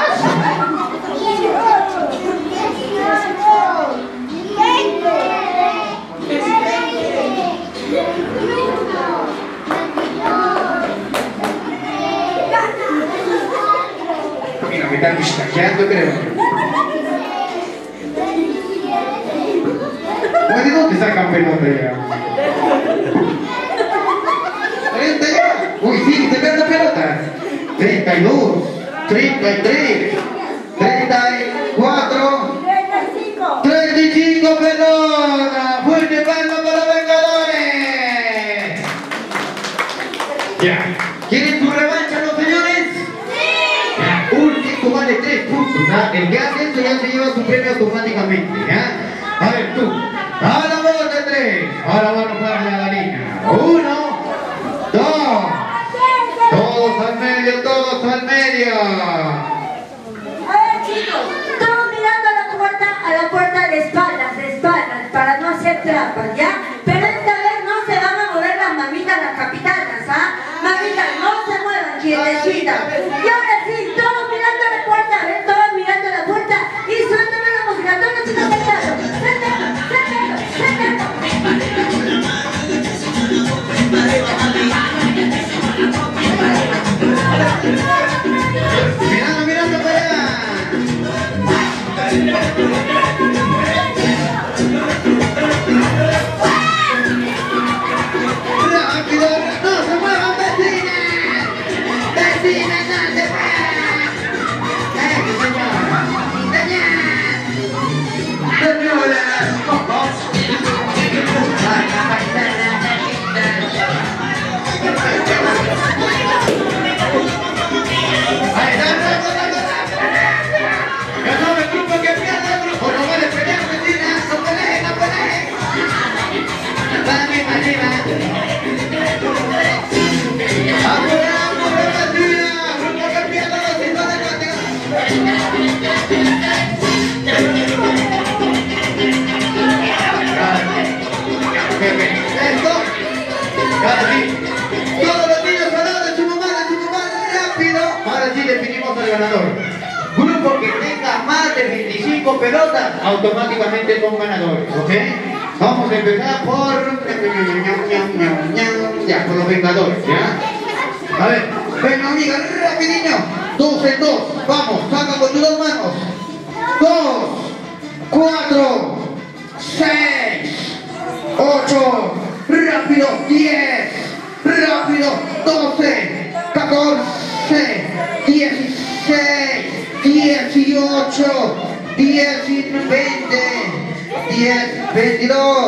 20. Me están pistacheando, creo. ¿De dónde sacan pelota ya? 30 ya. Uy, sí, te queda la pelota. 32, 33, 34, 35 pelotas. Fuerte palma para los Vengadores. Ya. ¿Quieren tu revancha los señores? Sí. Último vale 3 puntos. ¿Ah? El que hace esto ya se lleva su premio automáticamente. ¿Ya? A ver tú. A la voz de 3. Ahora vamos para la línea. 1, 2. Todos al medio, todos al medio. A ver, chicos, todos mirando a la puerta de espaldas, para no hacer trampas, ¿ya? Pero esta vez no se van a mover las mamitas, las capitanas, ¿ah? Mamitas, no se muevan, quietecitas. Y ahora sí, todos mirando a la puerta, a ver, todos mirando a la puerta y suéltame la música, todos los chicos bailando. Mirando, mirando para allá. Rápido, no se muevan, vecinas. Vecinas, no se muevan. Señora. Todos los niños al de su mamá, rápido. Ahora sí definimos al ganador. Grupo que tenga más de 25 pelotas, automáticamente son ganadores, ¿ok? Vamos a empezar por los Vengadores, ¿ya? A ver, venga amiga, rapidinho. 2 en 2, vamos, saca con tus 2 manos. 2, 4, 6, 8, rápido, 10, rápido, 12, 14, 16, 18, 10 y 20, 10, 22,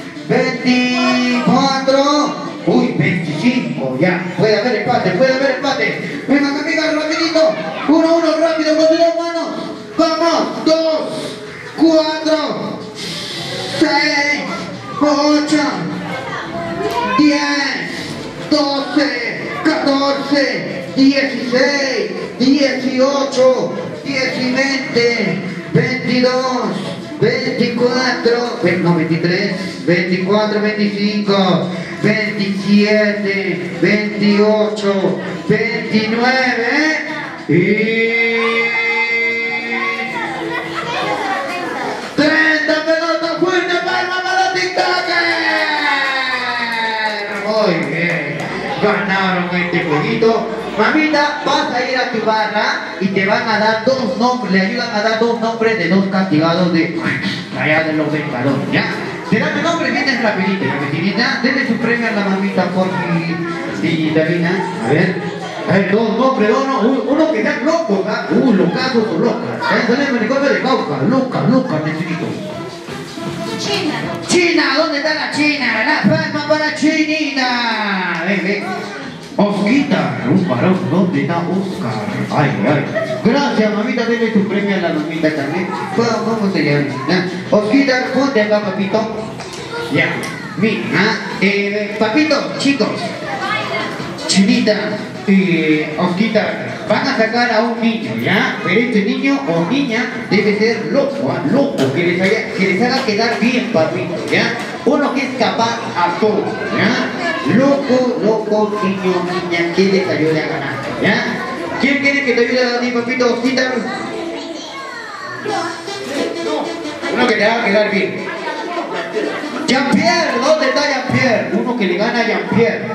24, uy, 25, ya, puede haber empate, puede haber empate. Venga, amiga, rapidito, 1, 1, rápido con tus 2 manos. Vamos, 2, 4, 6, 8, 10, 12, 14, 16, 18, 10 y 20, 22, 24, no, 23, 24, 25, 27, 28, 29 y 30 pelotas. ¡Fuerte palma para los TikTokers! Muy bien, ganaron este jueguito. Mamita, vas a ir a tu barra y te van a dar dos nombres, le ayudan a dar dos nombres de dos castigados de allá de los Vengadores, ¿ya? Te dan el nombre, vienen rapidito, la vecinita, denle su premio a la mamita Jorge y Davina, a ver, dos nombres, uno que sean locos, ¿ah? Locazos o locas, eso es el manicomio de Cauca, loca, necesito. China, ¿dónde está la China? La palma para Chinita, ven. Osquita, un varón, ¿dónde está Oscar? Ay. Gracias, mamita, denle tu premio a la mamita también. ¿Cómo se llama? Osquita, ponte acá, papito. Ya, mira, papito, chicos. Chinita y Osquita van a sacar a un niño, ¿ya? Pero este niño o niña debe ser loco, que les haga quedar bien, papito, ¿ya? Uno que es capaz a todo, ¿ya? Loco, niño, niña, que les ayude a ganar, ¿ya? ¿Quién quiere que te ayude a ganar, papito, Osquita? Uno que te haga quedar bien. Jean-Pierre, ¿dónde está Jean-Pierre? Uno que le gana a Jean-Pierre.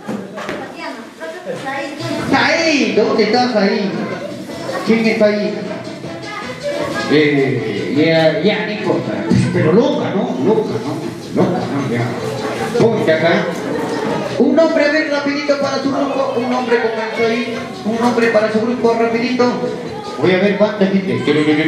Ahí, ¿dónde estás ahí? ¿Quién está ahí? Ya, no importa. Pero loca, ¿no? Ya. Ponte acá. Un nombre, a ver, rapidito para su grupo. Un nombre comenzó ahí. Un nombre para su grupo, rapidito. Voy a ver cuánta gente.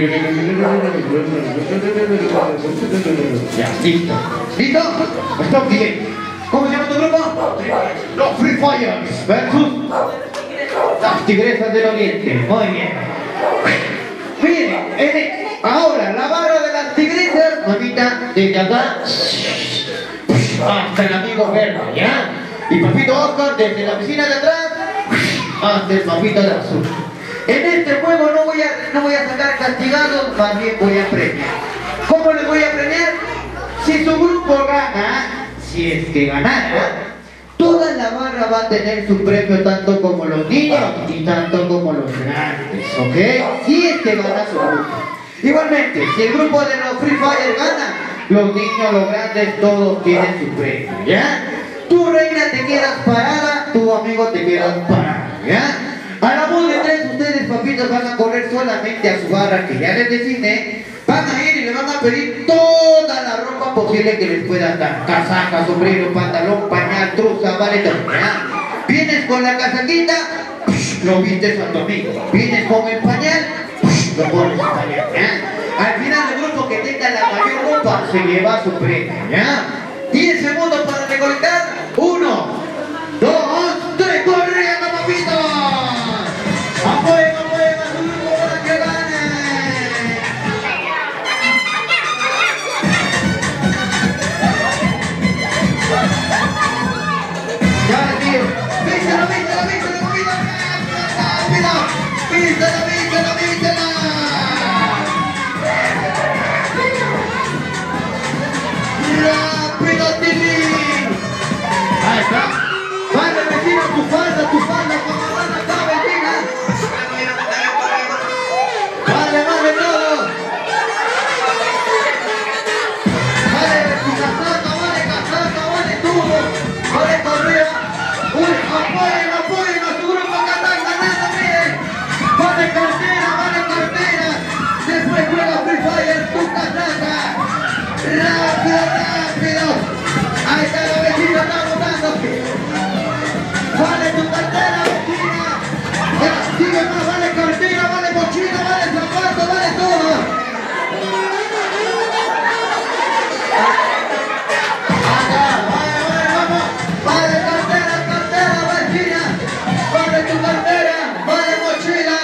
Ya, listo. ¿Listo? Está bien. ¿Cómo se llama tu grupo? Los Free Fires versus las Tigresas del Oriente. Muy bien. Miren, ahora la barra de las Tigresas, mamita, desde acá hasta el amigo verde, ¿ya? Y papito Oscar, desde la piscina de atrás hasta el papito de azul. En este juego no voy a sacar castigados, más bien voy a premiar. ¿Cómo les voy a premiar? Si su grupo gana, si es que ganara, toda la barra va a tener su premio tanto como los niños y tanto como los grandes, ¿ok? Si es que gana su grupo. Igualmente, si el grupo de los Free Fire gana, los niños, los grandes, todos tienen su premio, ¿ya? Tu reina te quedas parada, tu amigo te quedas parado, ¿ya? A la voz de tres, ustedes, papitos, van a correr solamente a su barra que ya les designé. Van a ir y le van a pedir toda la ropa posible que les puedan dar. Casaca, sombrero, pantalón, pañal, truza, vale todo, ¿ya? Vienes con la casaquita, lo vistes a tu amigo. Vienes con el pañal, lo pones a pañal, ¿ya? Al final el grupo que tenga la mayor ropa se lleva su premio, ¿ya? 10 segundos para recolectar. 1, 2, 3, ¡corre, papitos! ¡Apoyen a su grupo para que gane! Ya, tío. ¡Vístela, papito! ¡Rápido! ¡Vístela! ¡Rápido, Titi! Ahí está. Vale, vecino, tu falda, como van acá, vecina. Vale, todo. Vale, tu casaca, vale todo. Vale, correa. Uy, apoyen a su grupo que están ganando, miren. Vale, cartera. Después juega Free Fire, tu casaca. ¡Rápido! Ahí está la vecina, está votando. Vale tu cartera, vecina. Sigue más, vale cartera, vale mochila, vale zapato, vale todo. Vamos. Vale cartera, vecina. Vale tu cartera, vale mochila.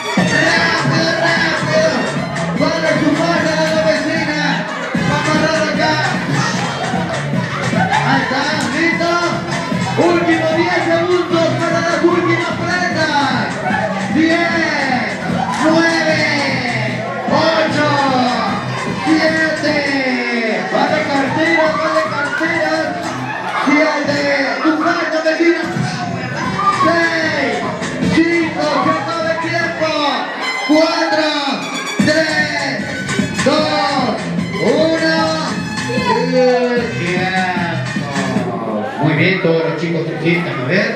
Rápido. Vale su falda de la vecina. Ahí está, listo. Último 10 segundos para las últimas prendas. 10, 9, 8. bien, todos los chicos se sientan, a ver.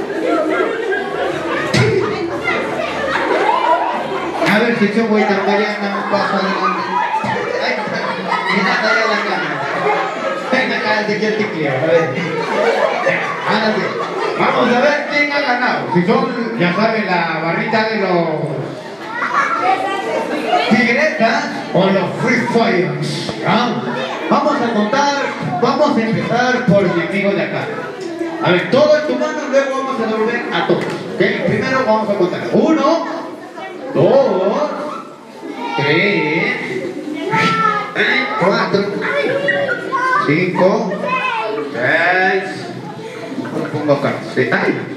A ver, sección Guayana, un paso adelante. Ay, mira, dale la cámara. Venga acá, te quiero te a ver. Ándate. Vamos a ver quién ha ganado. Si son, ya saben, la barrita de los tigretas o los Free Fires. Vamos a contar, vamos a empezar por mi amigo de acá. A ver, todo en tu mano, luego vamos a devolver a todos. ¿Okay? Primero vamos a contar. 1, 2, 3, 4, 5, 6. Pongo acá. 6.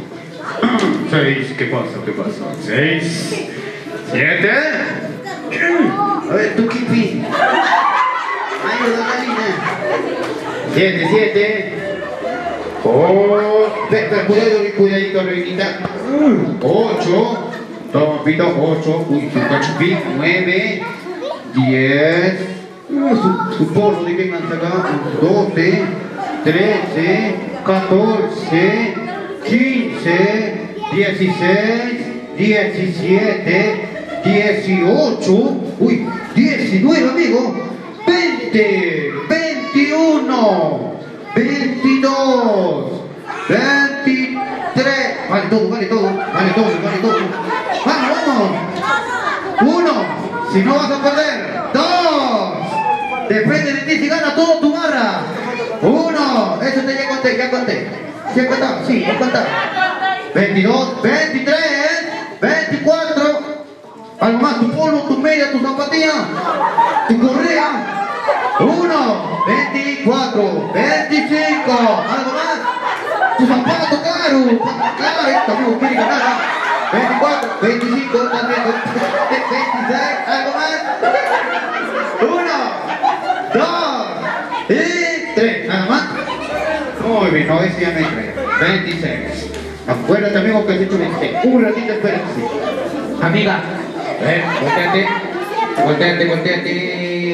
6, ¿qué pasa? ¿Qué pasa? 6, 7. A ver, tú, Kipi. Ayuda, Galina. 7, 7. Oh, cuidadito, Rebequita. 8. Toma, pito, 8. Uy, su cachupi. 9, 10. Su porro de que me han sacado. 12, 13, 14, 15, 16, 17, 18. Uy, 19, amigo. 20, 21, 22, 23. Vale todo, vale todo, vale todo, vale todo. Vamos, vamos. 1, si no vas a perder. 2, depende de ti si gana todo tu barra. 1, eso te ya conté, ya conté. ¿Sí he contado? Sí, he contado. 22, 23, 24. Algo más, tu polo, tu media, tu zapatilla, tu correa. 1, 24, 25. Algo más. Tu zapato caro. Claro, esto amigo quiere ganar. 24, 25, también. 26, algo más. 1, 2 y 3. Nada más. Muy bien, no es ya me trae. 26. Acuérdate, amigo, que has hecho 26. Un ratito, espérate. Amiga. Volteate. Volteate, volteate.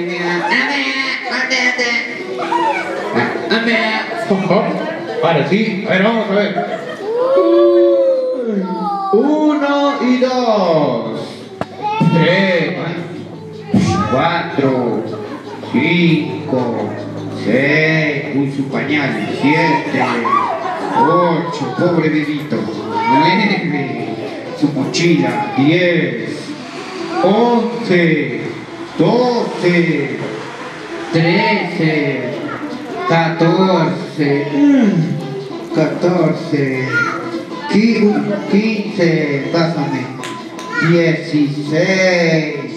Volteate. Ahora sí. A ver, vamos a ver. 1 y 2. 3. 4. 5. 6. Uy, su pañal. 7. 8. Pobre bebito. 9. Su mochila. 10. 11. 12. 13. 14. 14. 15. Pásame. 16.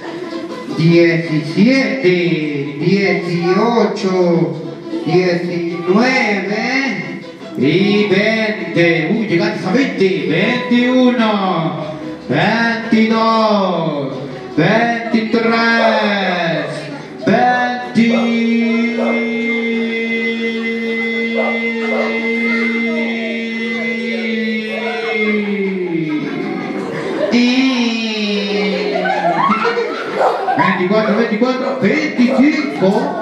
17, 18, 19 y 20. Uy, llegaste a 20. 21, 22, 23, 20. Y 24, 24, 25,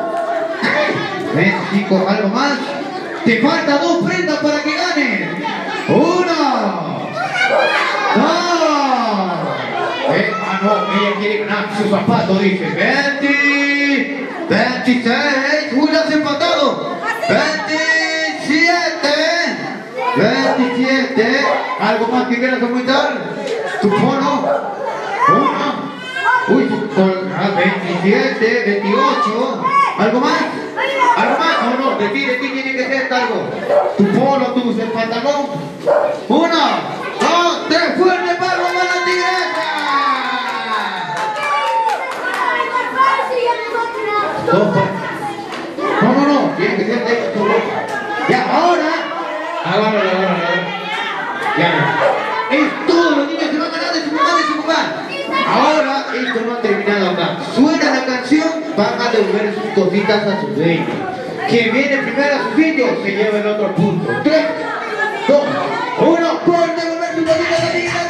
25, algo más. Te falta 2 prendas para que ganes. 1, 2. No, ella quiere ganar su zapato, dice. 20, 26. Uy, la has empatado. 27, 27. ¿Algo más que quieras aumentar? Tu bono. 1. Uy, 27, 28. ¿Algo más? ¿Algo más? No, de ti tiene que ser algo. Tu polo, tu pantalón. 1, 2, 3, fuerte para la tigresa. No, tiene que ser esto. Ya, ahora. Ya. Es todos los niños que van a ganar de su mamá, de su papá. Ahora, esto no ha terminado acá. Suena la canción, van a devolver sus cositas a su dueño. Quien viene primero a su sitio, se lleva el otro punto. 3, 2, 1, por devolver sus cositas a la vida.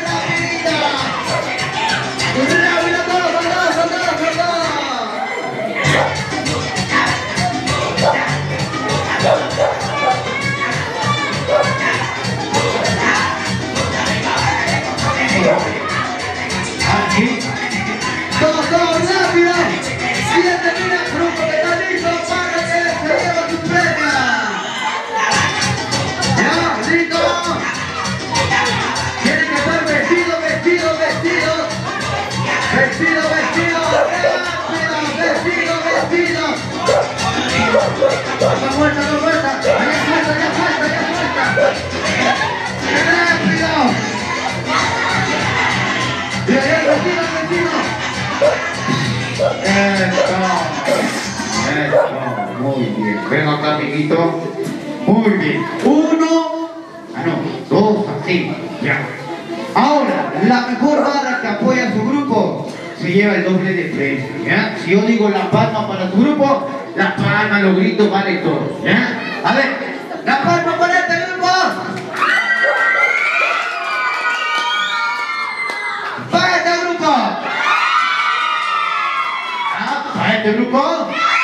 Eso, muy bien. Ven acá, amiguito. Muy bien. Uno. Ah, no. Dos, así. Ya. Ahora, la mejor barra que apoya a su grupo se lleva el doble de premio, ¿ya? Si yo digo la palma para tu grupo, la palma, los gritos, vale todo, ¿ya? A ver, la palma para este grupo. Para este grupo. Para este grupo.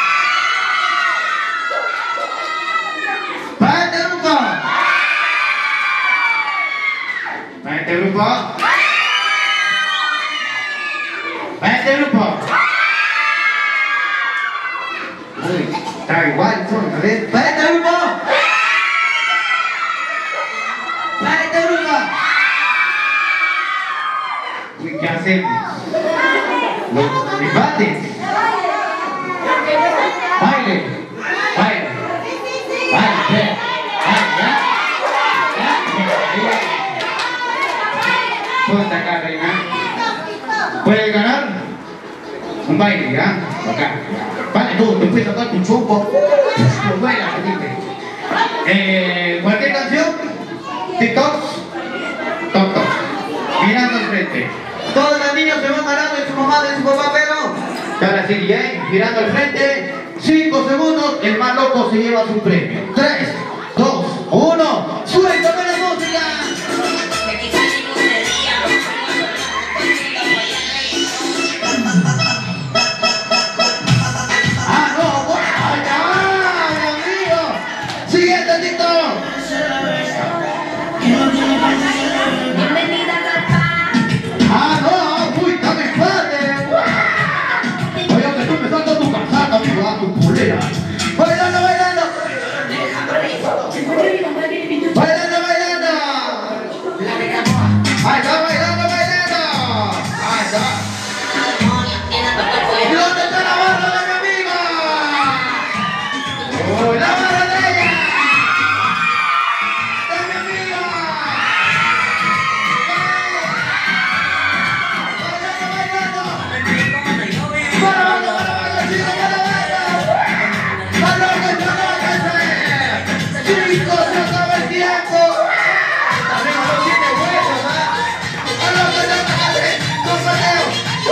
Para este grupo. Para este grupo. Para este grupo. Uy, está igual, ¿no? A ver, para este grupo. Para este grupo. Uy, ¿qué hacemos? Los debates. Baile. Baile. Baile. Ponte acá, reina. ¿Puedes ganar? Un baile, ¿ya? Acá. Vale, tú, te puedes sacar tu choco. Pues baila, cualquier canción. TikToks. TikTok. Mirando al frente. Todos los niños se van ganando de su mamá, de su papá, pero. Ahora sí, DJ, mirando al frente. 5 segundos, el más loco se lleva su premio. 3, 2, 1. ¡Suéltame la música! Bailando, bailando. Bailando, bailando. Ahí está, bailando, bailando. Ahí está. ¿Y dónde está la barra de mi amiga? ¡Oh, la barra de ella! ¡De mi amiga! Bailando, bailando. Para abajo, chico, para abajo. ¡Chicos, se acaba el tiempo! ¡También no tiene huevos, ¿ah? ¡A lo que te pagaste! ¡Compañero!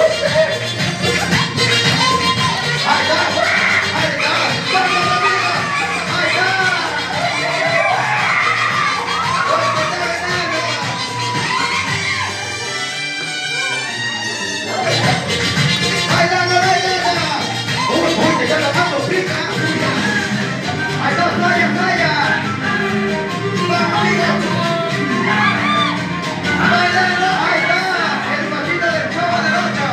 ¡Ahí está! ¡Ahí está! ¡Vamos, amigo! ¡Ahí está! ¡Porque está ganando! ¡Bailando, bailando! ¡Uy, te está tocando pica! ¡Ahí está, playa, playa! ¡Vamos, amigos! ¡Bailando! ¡Ahí está! ¡El pasito del Chavo del 8!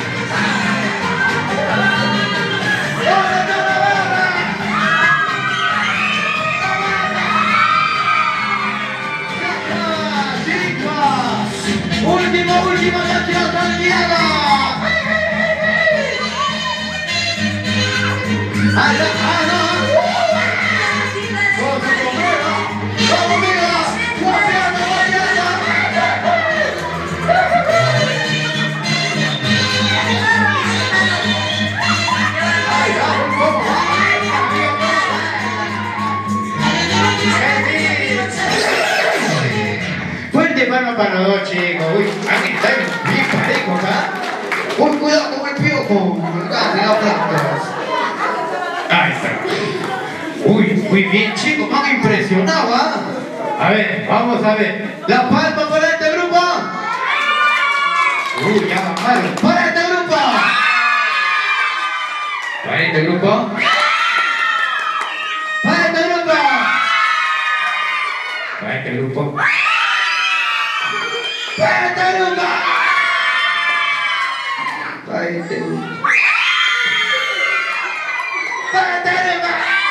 ¿Dónde está la barra? ¡Chicos! ¡Última canción, Santiago! ¡Ahí está! ¡Ah, no! Fuerte palma para los dos, chicos. Uy, aquí está bien parejo acá. Uy, cuidado con el piojo. Ahí está. Uy, muy bien, chicos, me han impresionado, ¿ah? A ver, vamos a ver. La palma para este grupo. Uy, ya bajaron. Para este grupo. Para este grupo. Para este grupo. Para este grupo. Para este grupo. Para este grupo. Para este grupo.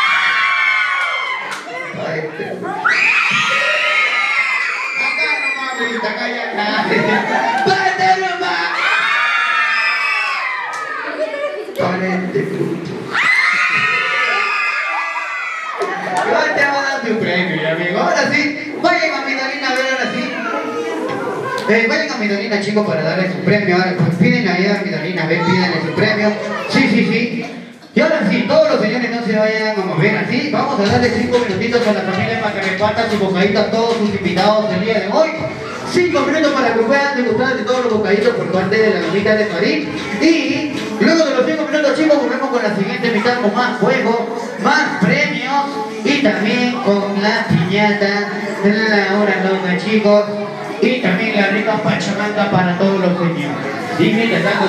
Acá nomás, bonita, acá ya está. Para este grupo. Para este grupo. Igual te va a dar tu premio, mi amigo. Ahora sí, vayan a mi Dolina a ver, ahora sí. Vayan a mi Dolina, chicos, para darle su premio. Ahora, pues piden ayuda a mi Dolina, a ver, pídenle su premio. Sí, sí, sí. Y ahora sí, todos los señores no se vayan a mover así. Vamos a darle 5 minutitos a la familia para que repartan su bocadito a todos sus invitados del día de hoy. 5 minutos para que puedan degustar de todos los bocaditos por parte de la mamita de Farid. Y luego de los 5 minutos, chicos, volvemos con la siguiente mitad con más juegos, más premios y también con la piñata de la hora loca, chicos. Y también la rica pachamanga para todos los señores. Y mientras tanto,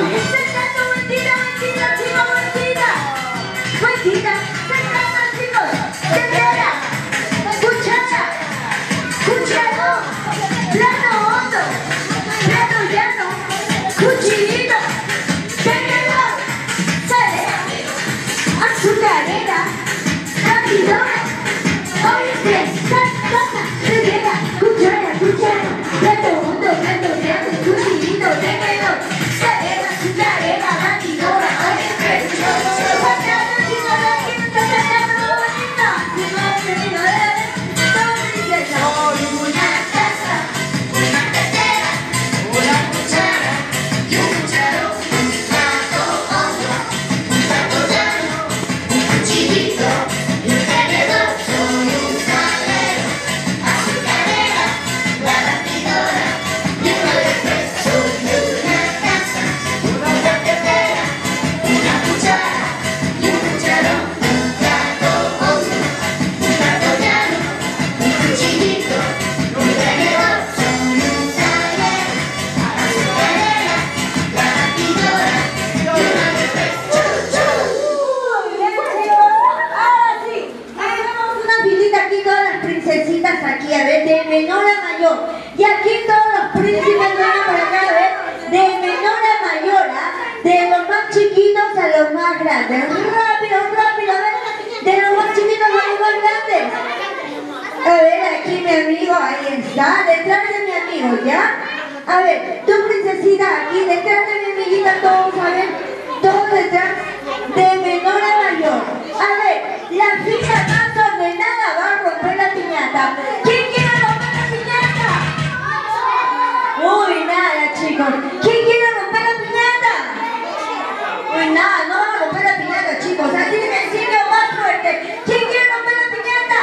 Vueltita, sentando chicos, tetera, cuchara, cucharón, plato hondo, plato llano, cuchillito, tenedor, salera, azucarera, batidora, oye, taza, tetera, cuchara, plato hondo, plato llano, cuchillito, tenedor, salera, azucarera, batidora, oye, aquí, a ver, de menor a mayor. Y aquí todos los príncipes van por acá, a ver, de menor a mayor, ¿ah? De los más chiquitos a los más grandes. Rápido, rápido, a ver, de los más chiquitos a los más grandes. A ver, aquí mi amigo, ahí está, detrás de mi amigo, ¿ya? A ver, tu princesita aquí, detrás de mi amiguita, todos, a ver, todos detrás, de menor a mayor. A ver, la fila más ordenada va a romper la piñata. ¿Quién quiere romper la piñata? Uy, nada, chicos. ¿Quién quiere romper la piñata? Uy, nada, no van a romper la piñata, chicos. Así tiene que decirlo más fuerte. ¿Quién quiere romper la piñata?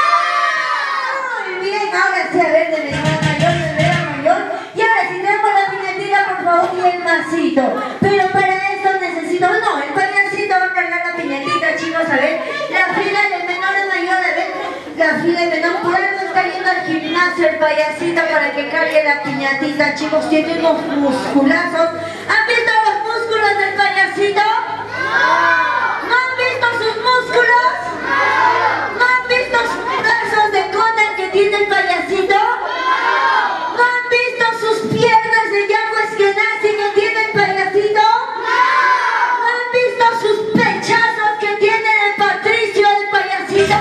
Muy bien, ahora sí, a ver, de menor a mayor, de menor a mayor. Y ahora sí, tenemos la piñatita, por favor, y el masito. Pero para esto necesito, no, el payasito va a cargar la piñatita, chicos, a ver. La fila de menor a mayor, a ver. La fila de menor, por algo está yendo al gimnasio el payasito para que cargue la piñatita, chicos. Tiene unos musculazos. ¿Han visto los músculos del payasito? ¿No han visto sus músculos? ¿No han visto sus brazos de Conan que tiene el payasito? ¿No han visto sus piernas de Yaco Eskenazi que tiene el payasito? ¿No han visto sus pechazos que tiene el Patricio del payasito?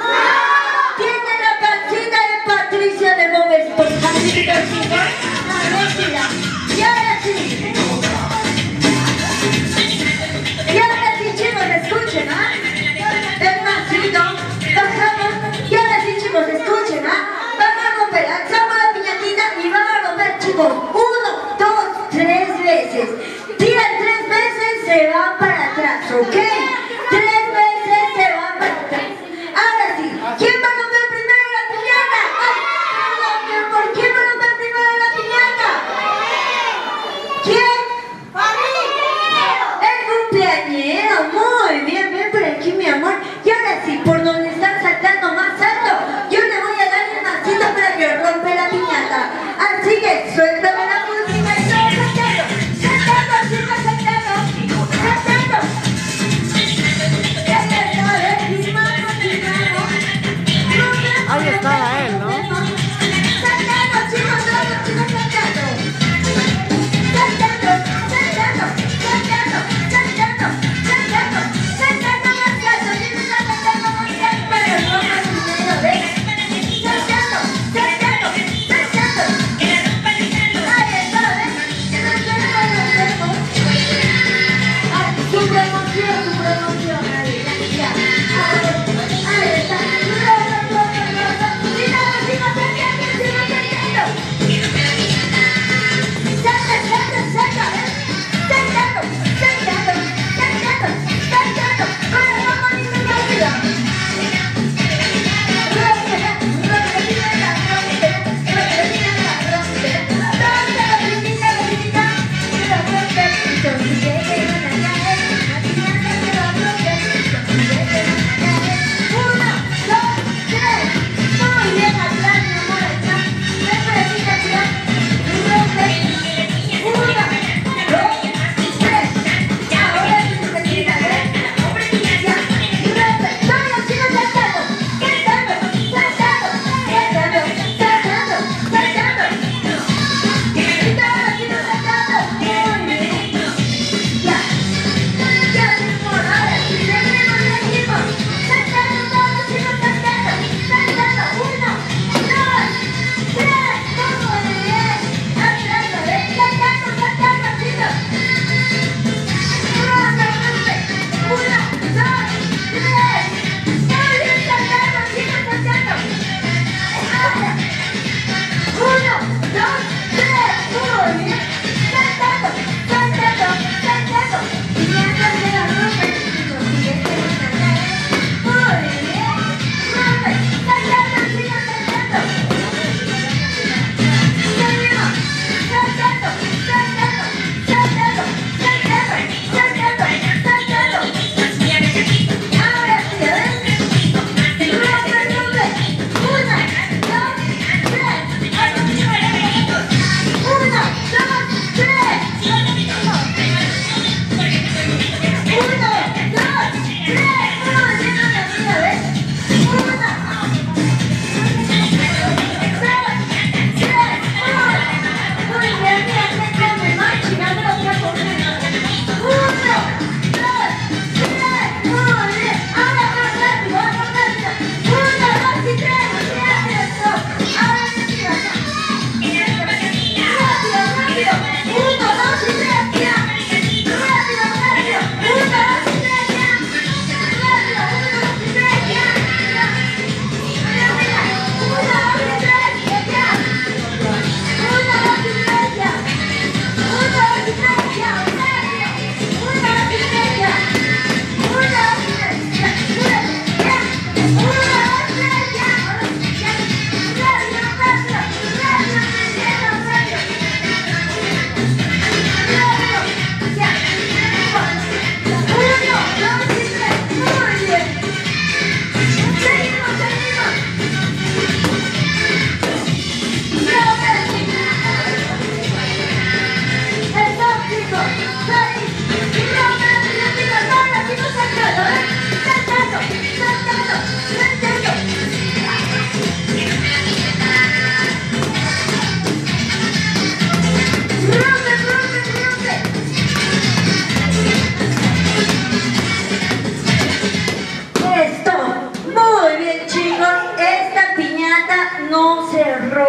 ¿Tiene la pancita de Patricio de Bob Esponja? Y ahora sí. Y ahora sí,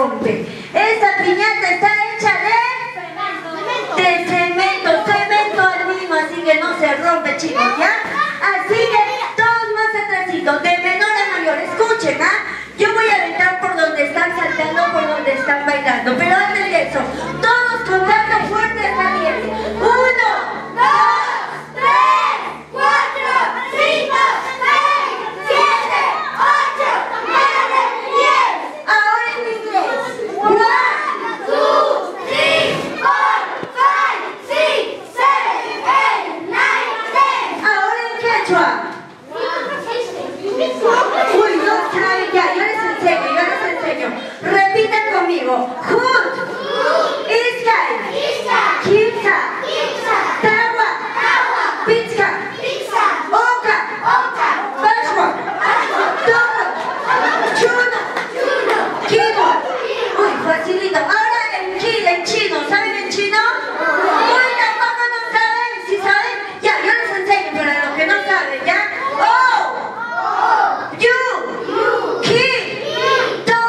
rompe. Esta piñata está hecha de cemento, cemento al mismo, así que no se rompe, chicos, ¿ya? Así que todos más atrasito, de menor a mayor, escuchen, ¿ah? Yo voy a aventar por donde están saltando, por donde están bailando, pero antes de eso, todos contando fuerte hasta 10. 1, 2, 3, 4, 5, 6, 7, 8, 9, 10. Ahora en inglés. 1, 2, 3, 4, 5, 6, 7, 8, 9, 10. Ahora en quechua. Uy, no saben ya, yo les enseño. Repitan conmigo. Hut, Iskay, Kimsa, Tawa, Pizca, Oka, Bashwa, Tono, Chuno, Kino. Uy, facilito. Ahora en chino, ¿saben en chino? Uy, tampoco no saben. ¿Sí saben? Ya, yo les enseño para los que no saben, ¿ya? You, Ki, To,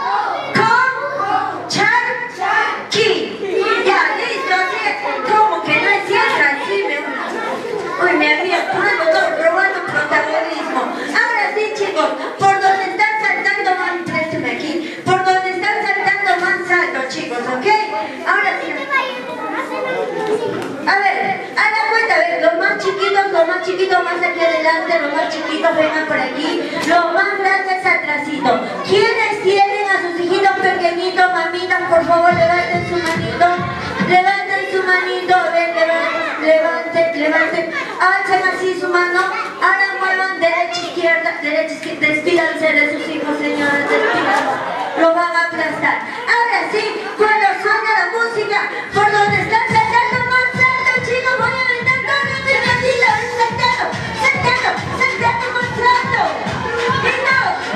Kom, Char, Ki. Ya, listo, así como que no es cierto, así me... Uy, me había puesto robando protagonismo. Ahora sí, chicos, por donde están saltando más, préstame aquí, por donde están saltando más salto, chicos, ¿ok? Ahora sí. A ver, a la cuenta, a ver, los más chiquitos más aquí adelante, los más chiquitos vengan por aquí, los más grandes atrasito. ¿Quiénes tienen a sus hijitos pequeñitos, mamitas? Por favor, levanten su manito, a ver, levanten, alcen así su mano, ahora muevan derecha, izquierda, despídanse de sus hijos, señores, despídanse, lo van a aplastar. Ahora sí, cuando suena la música, por donde están saltando más salto, chicos, voy a aventar todos mis ratitos, saltando más salto. ¿Listos?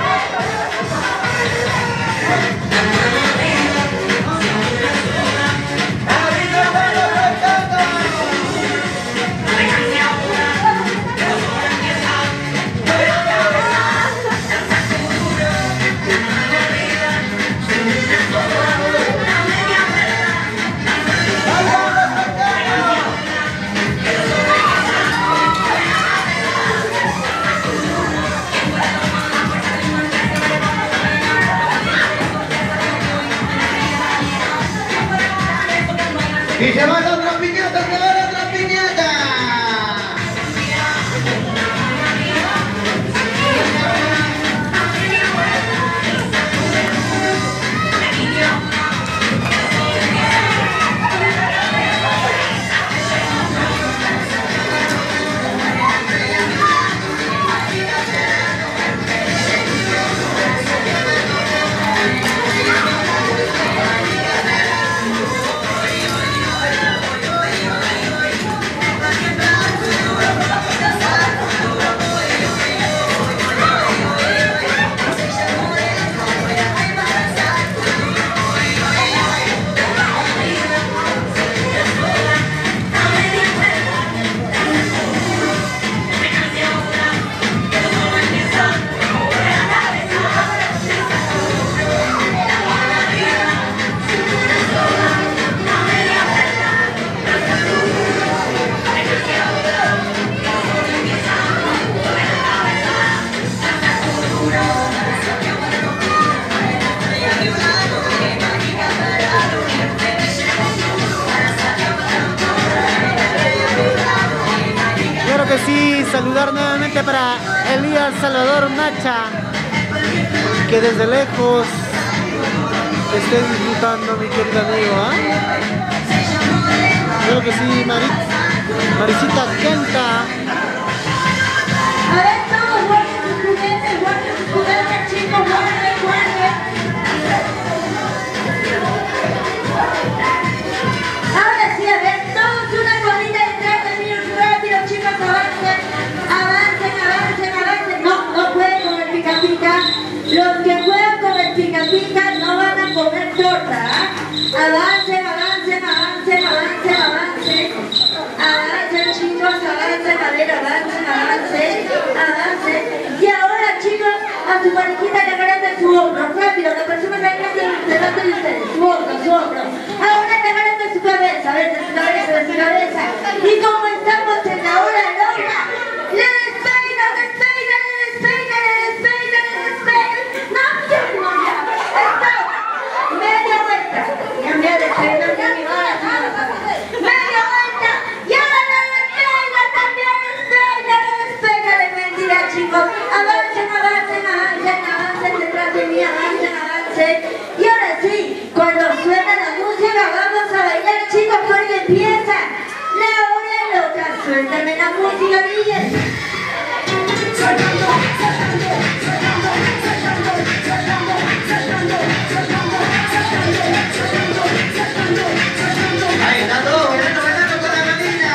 Y se va la otra piñata, saludar nuevamente para Elías Salvador Nacha, que desde lejos esté disfrutando, mi querido amigo, Creo que sí, Marisita Kenta. A ver, todos guarden sus juguetes, chicos, guarden. Ahora sí, a ver, todos una colita detrás de mí, rápido, chicos, avancen. No jueguen con el pica-pica. Los que juegan con el pica-pica no van a comer torta, Avancen, chicos, avancen, a ver, avancen. Y como estamos en la hora loca, le despeina, despeina, le despeina, le despeina, le despeina. No, ya, no, ya. Stop. Media vuelta. Ya me despeina, ya mi hora. Media vuelta. Y ahora le despeina, también despeina, le despeina. Le mentira, chicos. Avancen, avancen, avancen, avancen detrás de mí, avancen, avancen. Y ahora sí, cuando suena la música, vamos a bailar, chicos, porque empieza la hora loca. Suéltame la música, Guille. Ahí está todo, bailando, bailando con la manita.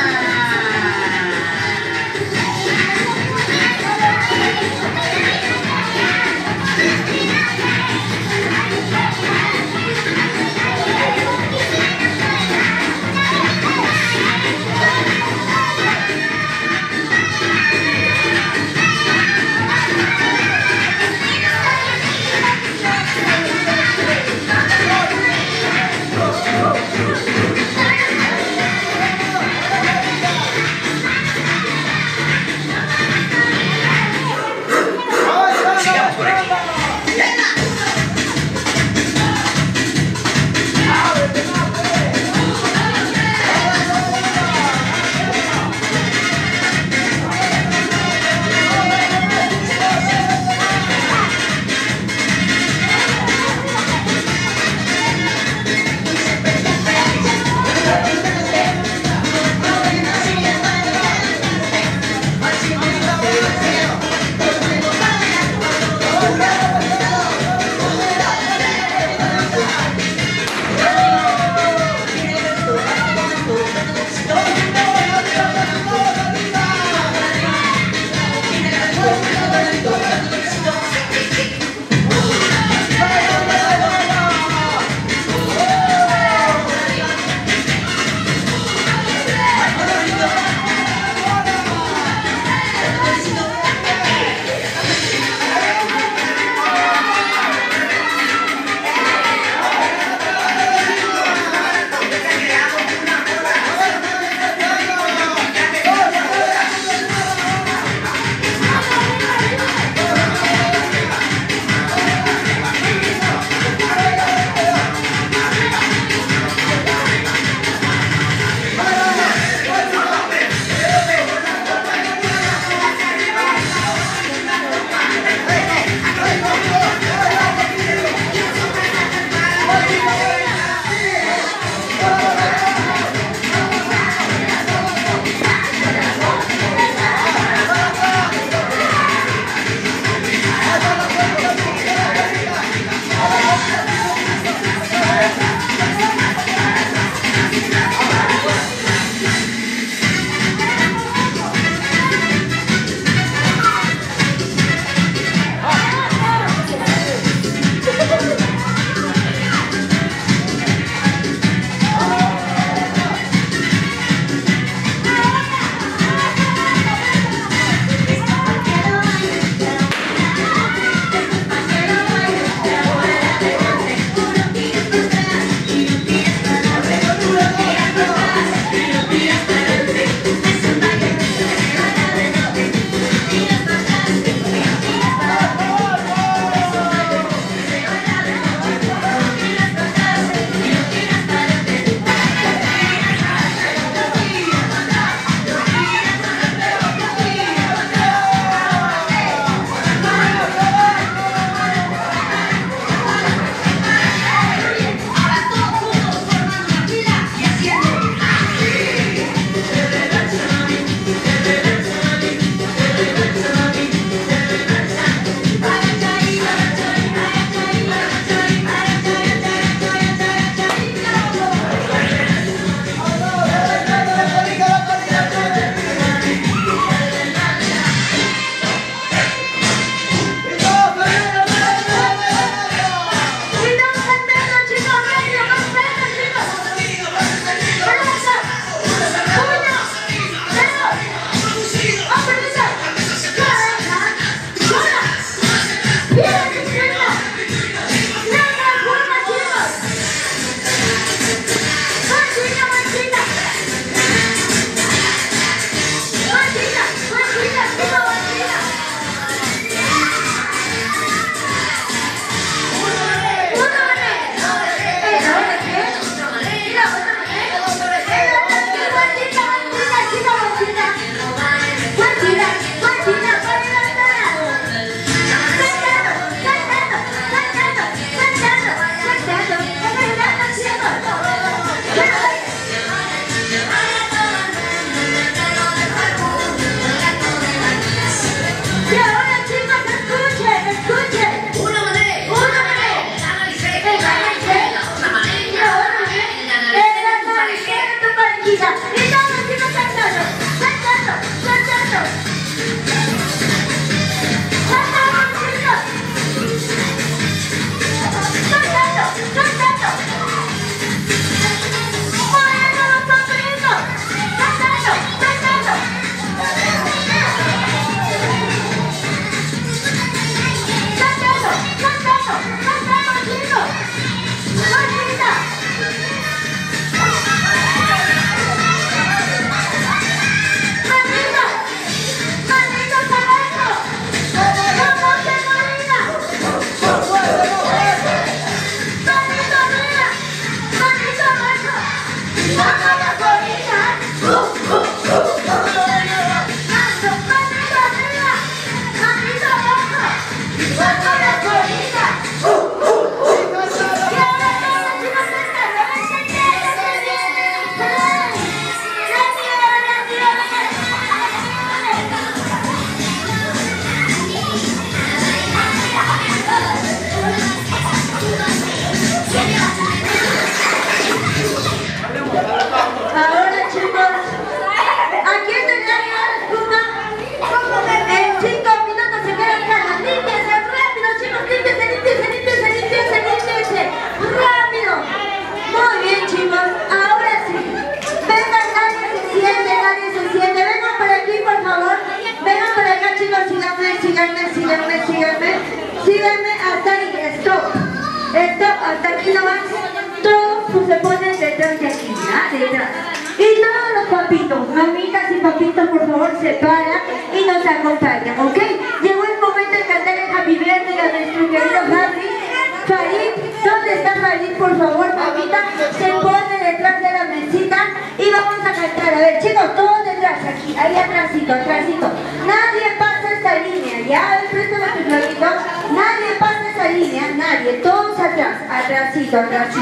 Síganme hasta ahí, stop, hasta aquí nomás. Todos se ponen detrás de aquí, ¿ya? Detrás. Y todos los papitos, mamitas y papitos, por favor, se paran y nos acompañan, ¿ok? Llegó el momento de cantar el Happy Birthday a nuestro querido Farid. ¿Dónde está Farid? Por favor, mamita, se pone detrás de la mesita y vamos a cantar. A ver, chicos, todos detrás, aquí, ahí atrásito. Nadie pasa esta línea, ¿ya? Al frente de tus labitos. Nadie pasa esa línea, nadie. Todos atrás, atrásito.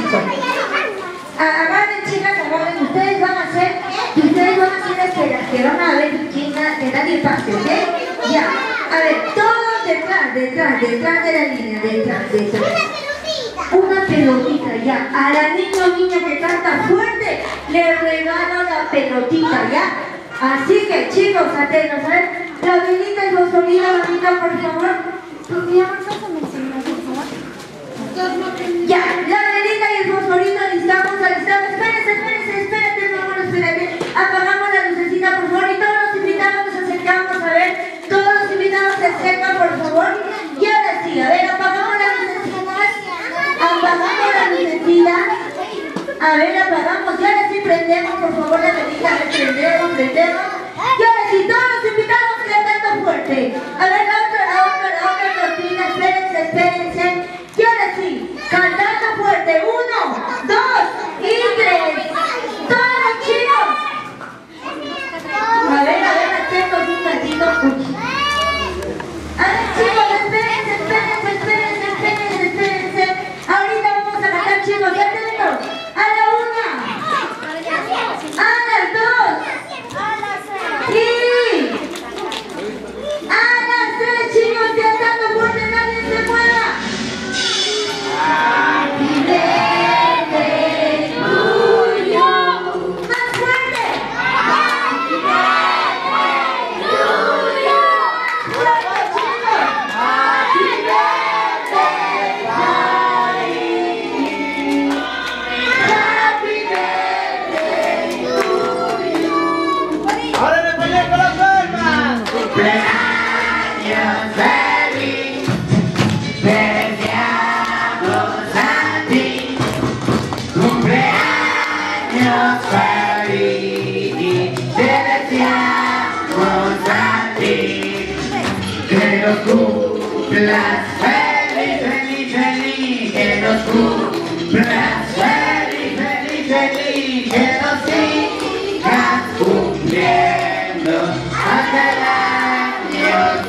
Agarren, chicas, agarren. Ustedes van a ser las que van a ver que nadie pase, ¿ok? Ya. A ver, todos detrás de la línea, detrás. Una pelotita, ya. A la niña o niña que canta fuerte, le regalo la pelotita, ¿ya? Así que, chicos, atentos, a ver. La velita y los sonidos, mamita, por favor. Ya, la velita y el fosforito alistamos. Espérate, mi amor, espérate. Apagamos la lucecita, por favor, y todos los invitados nos acercamos, a ver. Todos los invitados se acercan, por favor. Y ahora sí, a ver, apagamos la lucecita. A ver, apagamos, y ahora sí prendemos, por favor, la velita, prendemos. Y ahora sí, todos los invitados cantando fuerte. A ver, la otra cortina, espérense. Y ahora sí, cantando fuerte. 1, 2 y 3. Todos chicos. A ver, atentos un ratito. A ver, chicos, espérense. Ahorita vamos a cantar, chicos, ya atentos. A la 1. A las 2. Sí. A las 3, chicos, cantando fuerte, nadie se mueva. Happy birthday to you. Más fuerte. Happy birthday to you. Fuerte, chicos. Happy birthday, Happy birthday to you. Ahora me ponen con las palmas. Cumpleaños feliz. Deseamos a ti. Cumpleaños feliz. Te deseamos a ti. Que los cumplas feliz. Que los cumplas feliz. Que los sigas cumpliendo hasta el año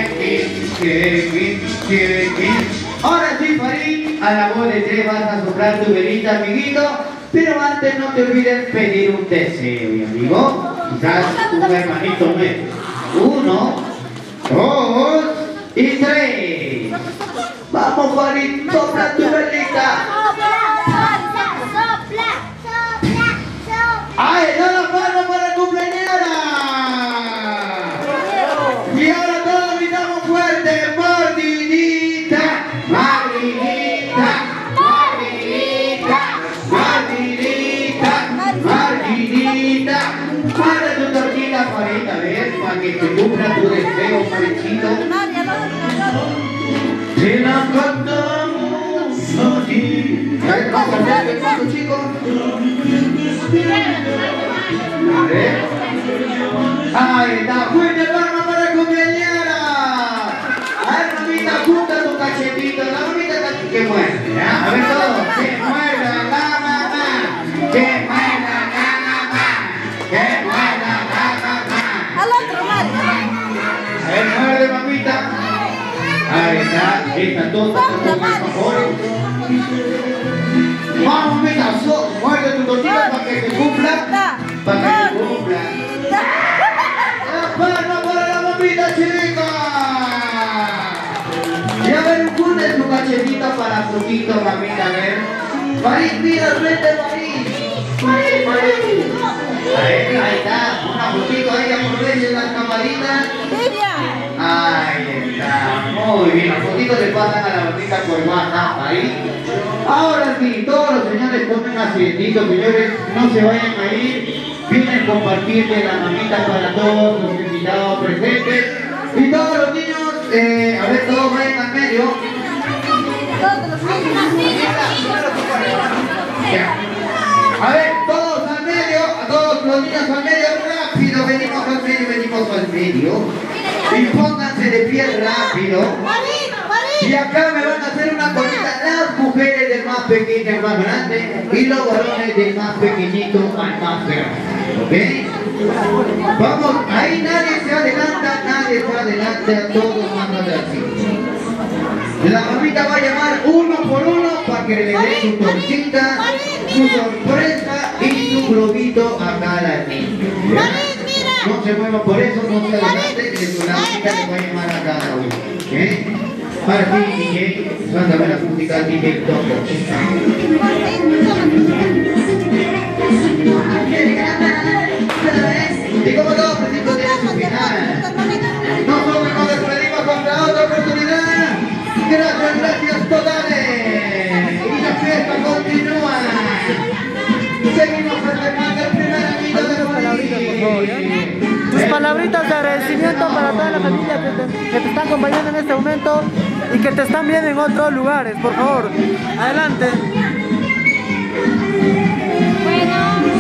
10. Ahora sí, Farid, a la voz de 3 vas a soplar tu velita, amiguito. Pero antes no te olvides pedir un deseo, mi amigo. Quizás un hermanito nuevo. 1, 2 y 3. Vamos, Farid, sopla tu velita. ¡Ay, da la mano para la cumpleañera! Y ahora todos gritamos fuerte, mordidita. Para tu tortita, Farid, a ver, para que te cumpla tu deseo, Faridcito. Te la cantamos aquí. A ver, vamos a hacer el paso, chicos. A ver. Ahí está, fuerte palma para la cumpleañera. A ver, mamita, junta tu cachetito. La mamita que muerde, ¿ya? A ver todos. Que muerda la mamá. Que muerda la mamá. Que muerda la mamá. Al otro, Mario. A ver, muerde, mamita. Ahí Ya, esta torta, por favor. Vamos, mira, muerde tu tortilla para que se cumpla. Para que se cumpla. ¡La palma para la bombita, chica! Y a ver, une tu cachetita para frutito, mamita, a ver. París, mira, frente, París. París. Ahí está, una fotito ahí, aprovechen las camaritas. Ahí está, muy bien, las fotitos le pasan a la bombita por WhatsApp, ahí. Ahora sí, todos los señores tomen asientitos, señores, no se vayan a ir. Vienen a compartirle la mamita para todos los invitados presentes. Y todos los niños, a ver, todos vayan al medio. A ver, todos al medio, a todos los niños al medio, rápido, venimos al medio. Y pónganse de pie rápido. Y acá me van a hacer una corrida las mujeres del más pequeño al más grande y los varones del más pequeñito al más grande. ¿Ok? Vamos, ahí nadie se adelanta, a todos más así. La mamita va a llamar uno por uno para que le dé su tortita, su sorpresa y su globito a cada niño. No se mueva por eso, no se adelante, que la mamita le va a llamar a cada uno. Para ti, DJ, mándame la música al DJ Toco. Y como todo presito tiene su final. Nosotros nos despedimos contra otra oportunidad. Gracias totales. Y la fiesta continúa. Seguimos festejando el primer añito de París. Tus palabritas de agradecimiento para toda la familia que te está acompañando en este momento y que te están viendo en otros lugares, por favor. Adelante. Bueno,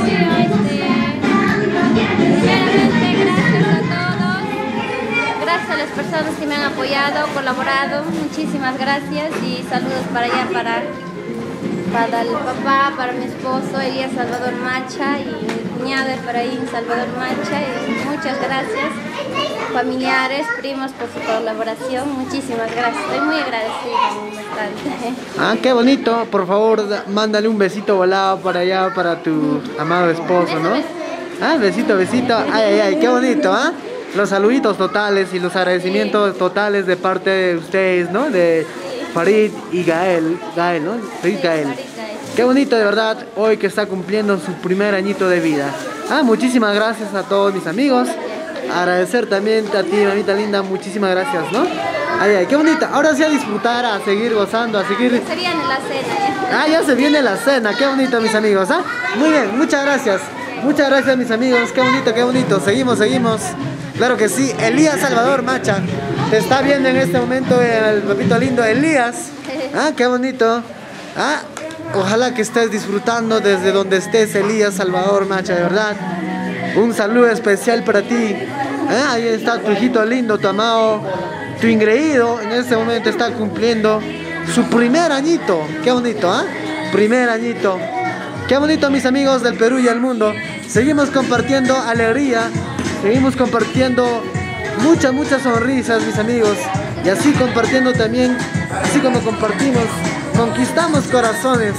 primeramente gracias a todos, gracias a las personas que me han apoyado, colaborado, muchísimas gracias y saludos para allá, para el papá, para mi esposo Elías Salvador Macha y mi cuñado Efraín Salvador Macha, y muchas gracias, familiares, primos por su colaboración, muchísimas gracias, estoy muy agradecida bastante. Qué bonito, por favor, mándale un besito volado para allá, para tu amado esposo, ¿no? Besito, ay, qué bonito, los saluditos totales y los agradecimientos totales de parte de ustedes, ¿no? De Farid y Gael, ¿no? Farid Gael. Qué bonito, de verdad, hoy que está cumpliendo su primer añito de vida. Muchísimas gracias a todos mis amigos. Agradecer también a ti, mamita linda, muchísimas gracias, ¿no? Ay, qué bonita. Ahora sí a disfrutar, a seguir gozando, a seguir... Se viene la cena. Ya se viene la cena, qué bonito, mis amigos, Muy bien, muchas gracias. Muchas gracias, mis amigos, qué bonito. Seguimos. Claro que sí, Elías Salvador Macha. Te está viendo en este momento el papito lindo Elías. Qué bonito. Ojalá que estés disfrutando desde donde estés, Elías Salvador Macha, de verdad. Un saludo especial para ti. Ahí está tu hijito lindo, tu amado, tu ingreído. En este momento está cumpliendo su primer añito. Qué bonito, Primer añito. Qué bonito, mis amigos del Perú y el mundo. Seguimos compartiendo alegría. Seguimos compartiendo muchas sonrisas, mis amigos. Y así compartiendo también, así como compartimos, conquistamos corazones.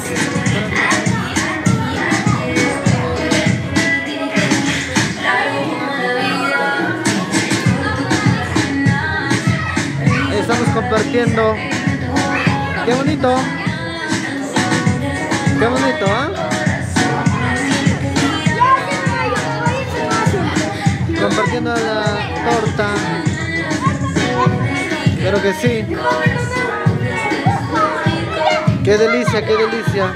Estamos compartiendo. Qué bonito. Qué bonito, Compartiendo la torta. Claro que sí. Qué delicia, qué delicia.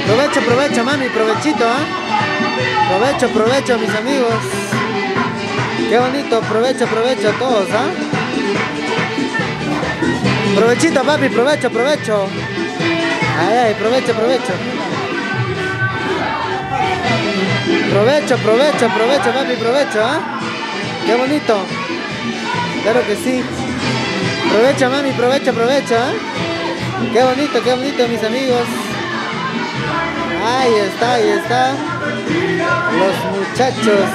Provecho, provecho, mami, provechito, ¿ah? Provecho, provecho, mis amigos. Qué bonito, provecho, provecho a todos, ¿ah? Provechito, papi, provecho, provecho. Ay, ay, provecho, provecho. Provecho, provecho, provecho, papi, provecho, ¿ah? Qué bonito. Claro que sí. Provecho, mami, provecho, provecho, ¿ah? Qué bonito, mis amigos. Ahí está, ahí está. Los muchachos.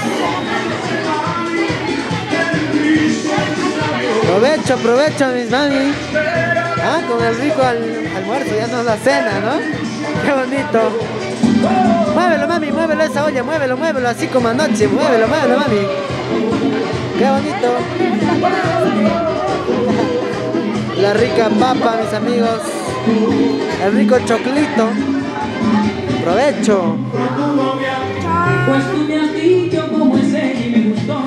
Provecho, provecho, mis mami. Ah, con el rico almuerzo, ya no es la cena, ¿no? Qué bonito. Muévelo, mami, muévelo esa olla, muévelo, muévelo, así como anoche. Muévelo, muévelo, mami. Qué bonito. La rica papa, mis amigos. El rico choclito. Provecho. Pues tú me has dicho cómo es ella y me gustó.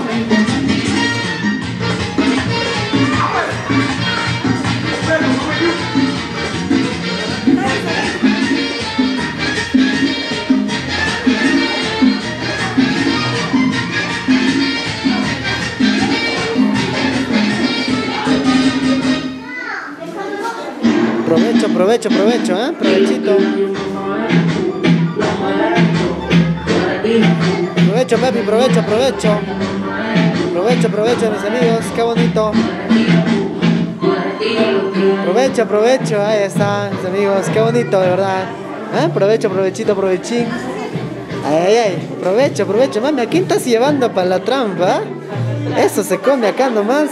Provecho, provecho, provecho, ¿eh? Provechito. Provecho, papi, provecho, provecho. Provecho, provecho, mis amigos, qué bonito. Provecho, provecho, ahí está, mis amigos, qué bonito, de verdad. ¿Eh? Provecho, provechito, provechín. Ay, ay, ay, provecho, provecho, mami, ¿a quién estás llevando para la trampa? Eso se come acá nomás.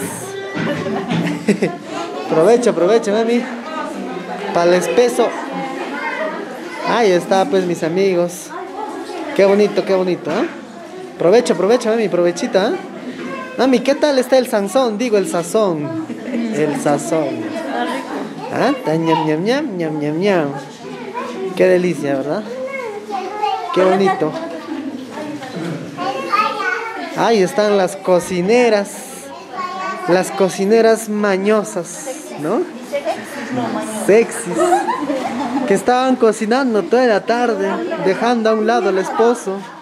Provecho, provecho, mami. Para el espeso. Ahí está, pues, mis amigos. Qué bonito, ¿eh? Provecho, provecho, mami, provechita, ¿eh? Mami, ¿qué tal está el sazón? Digo, el sazón. El sazón. ¿Ah? Ñam, ñam, ñam, ñam, ñam, ñam. Qué delicia, ¿verdad? Qué bonito. Ahí están las cocineras. Las cocineras mañosas, ¿no? Sexys. Que estaban cocinando toda la tarde, dejando a un lado al esposo.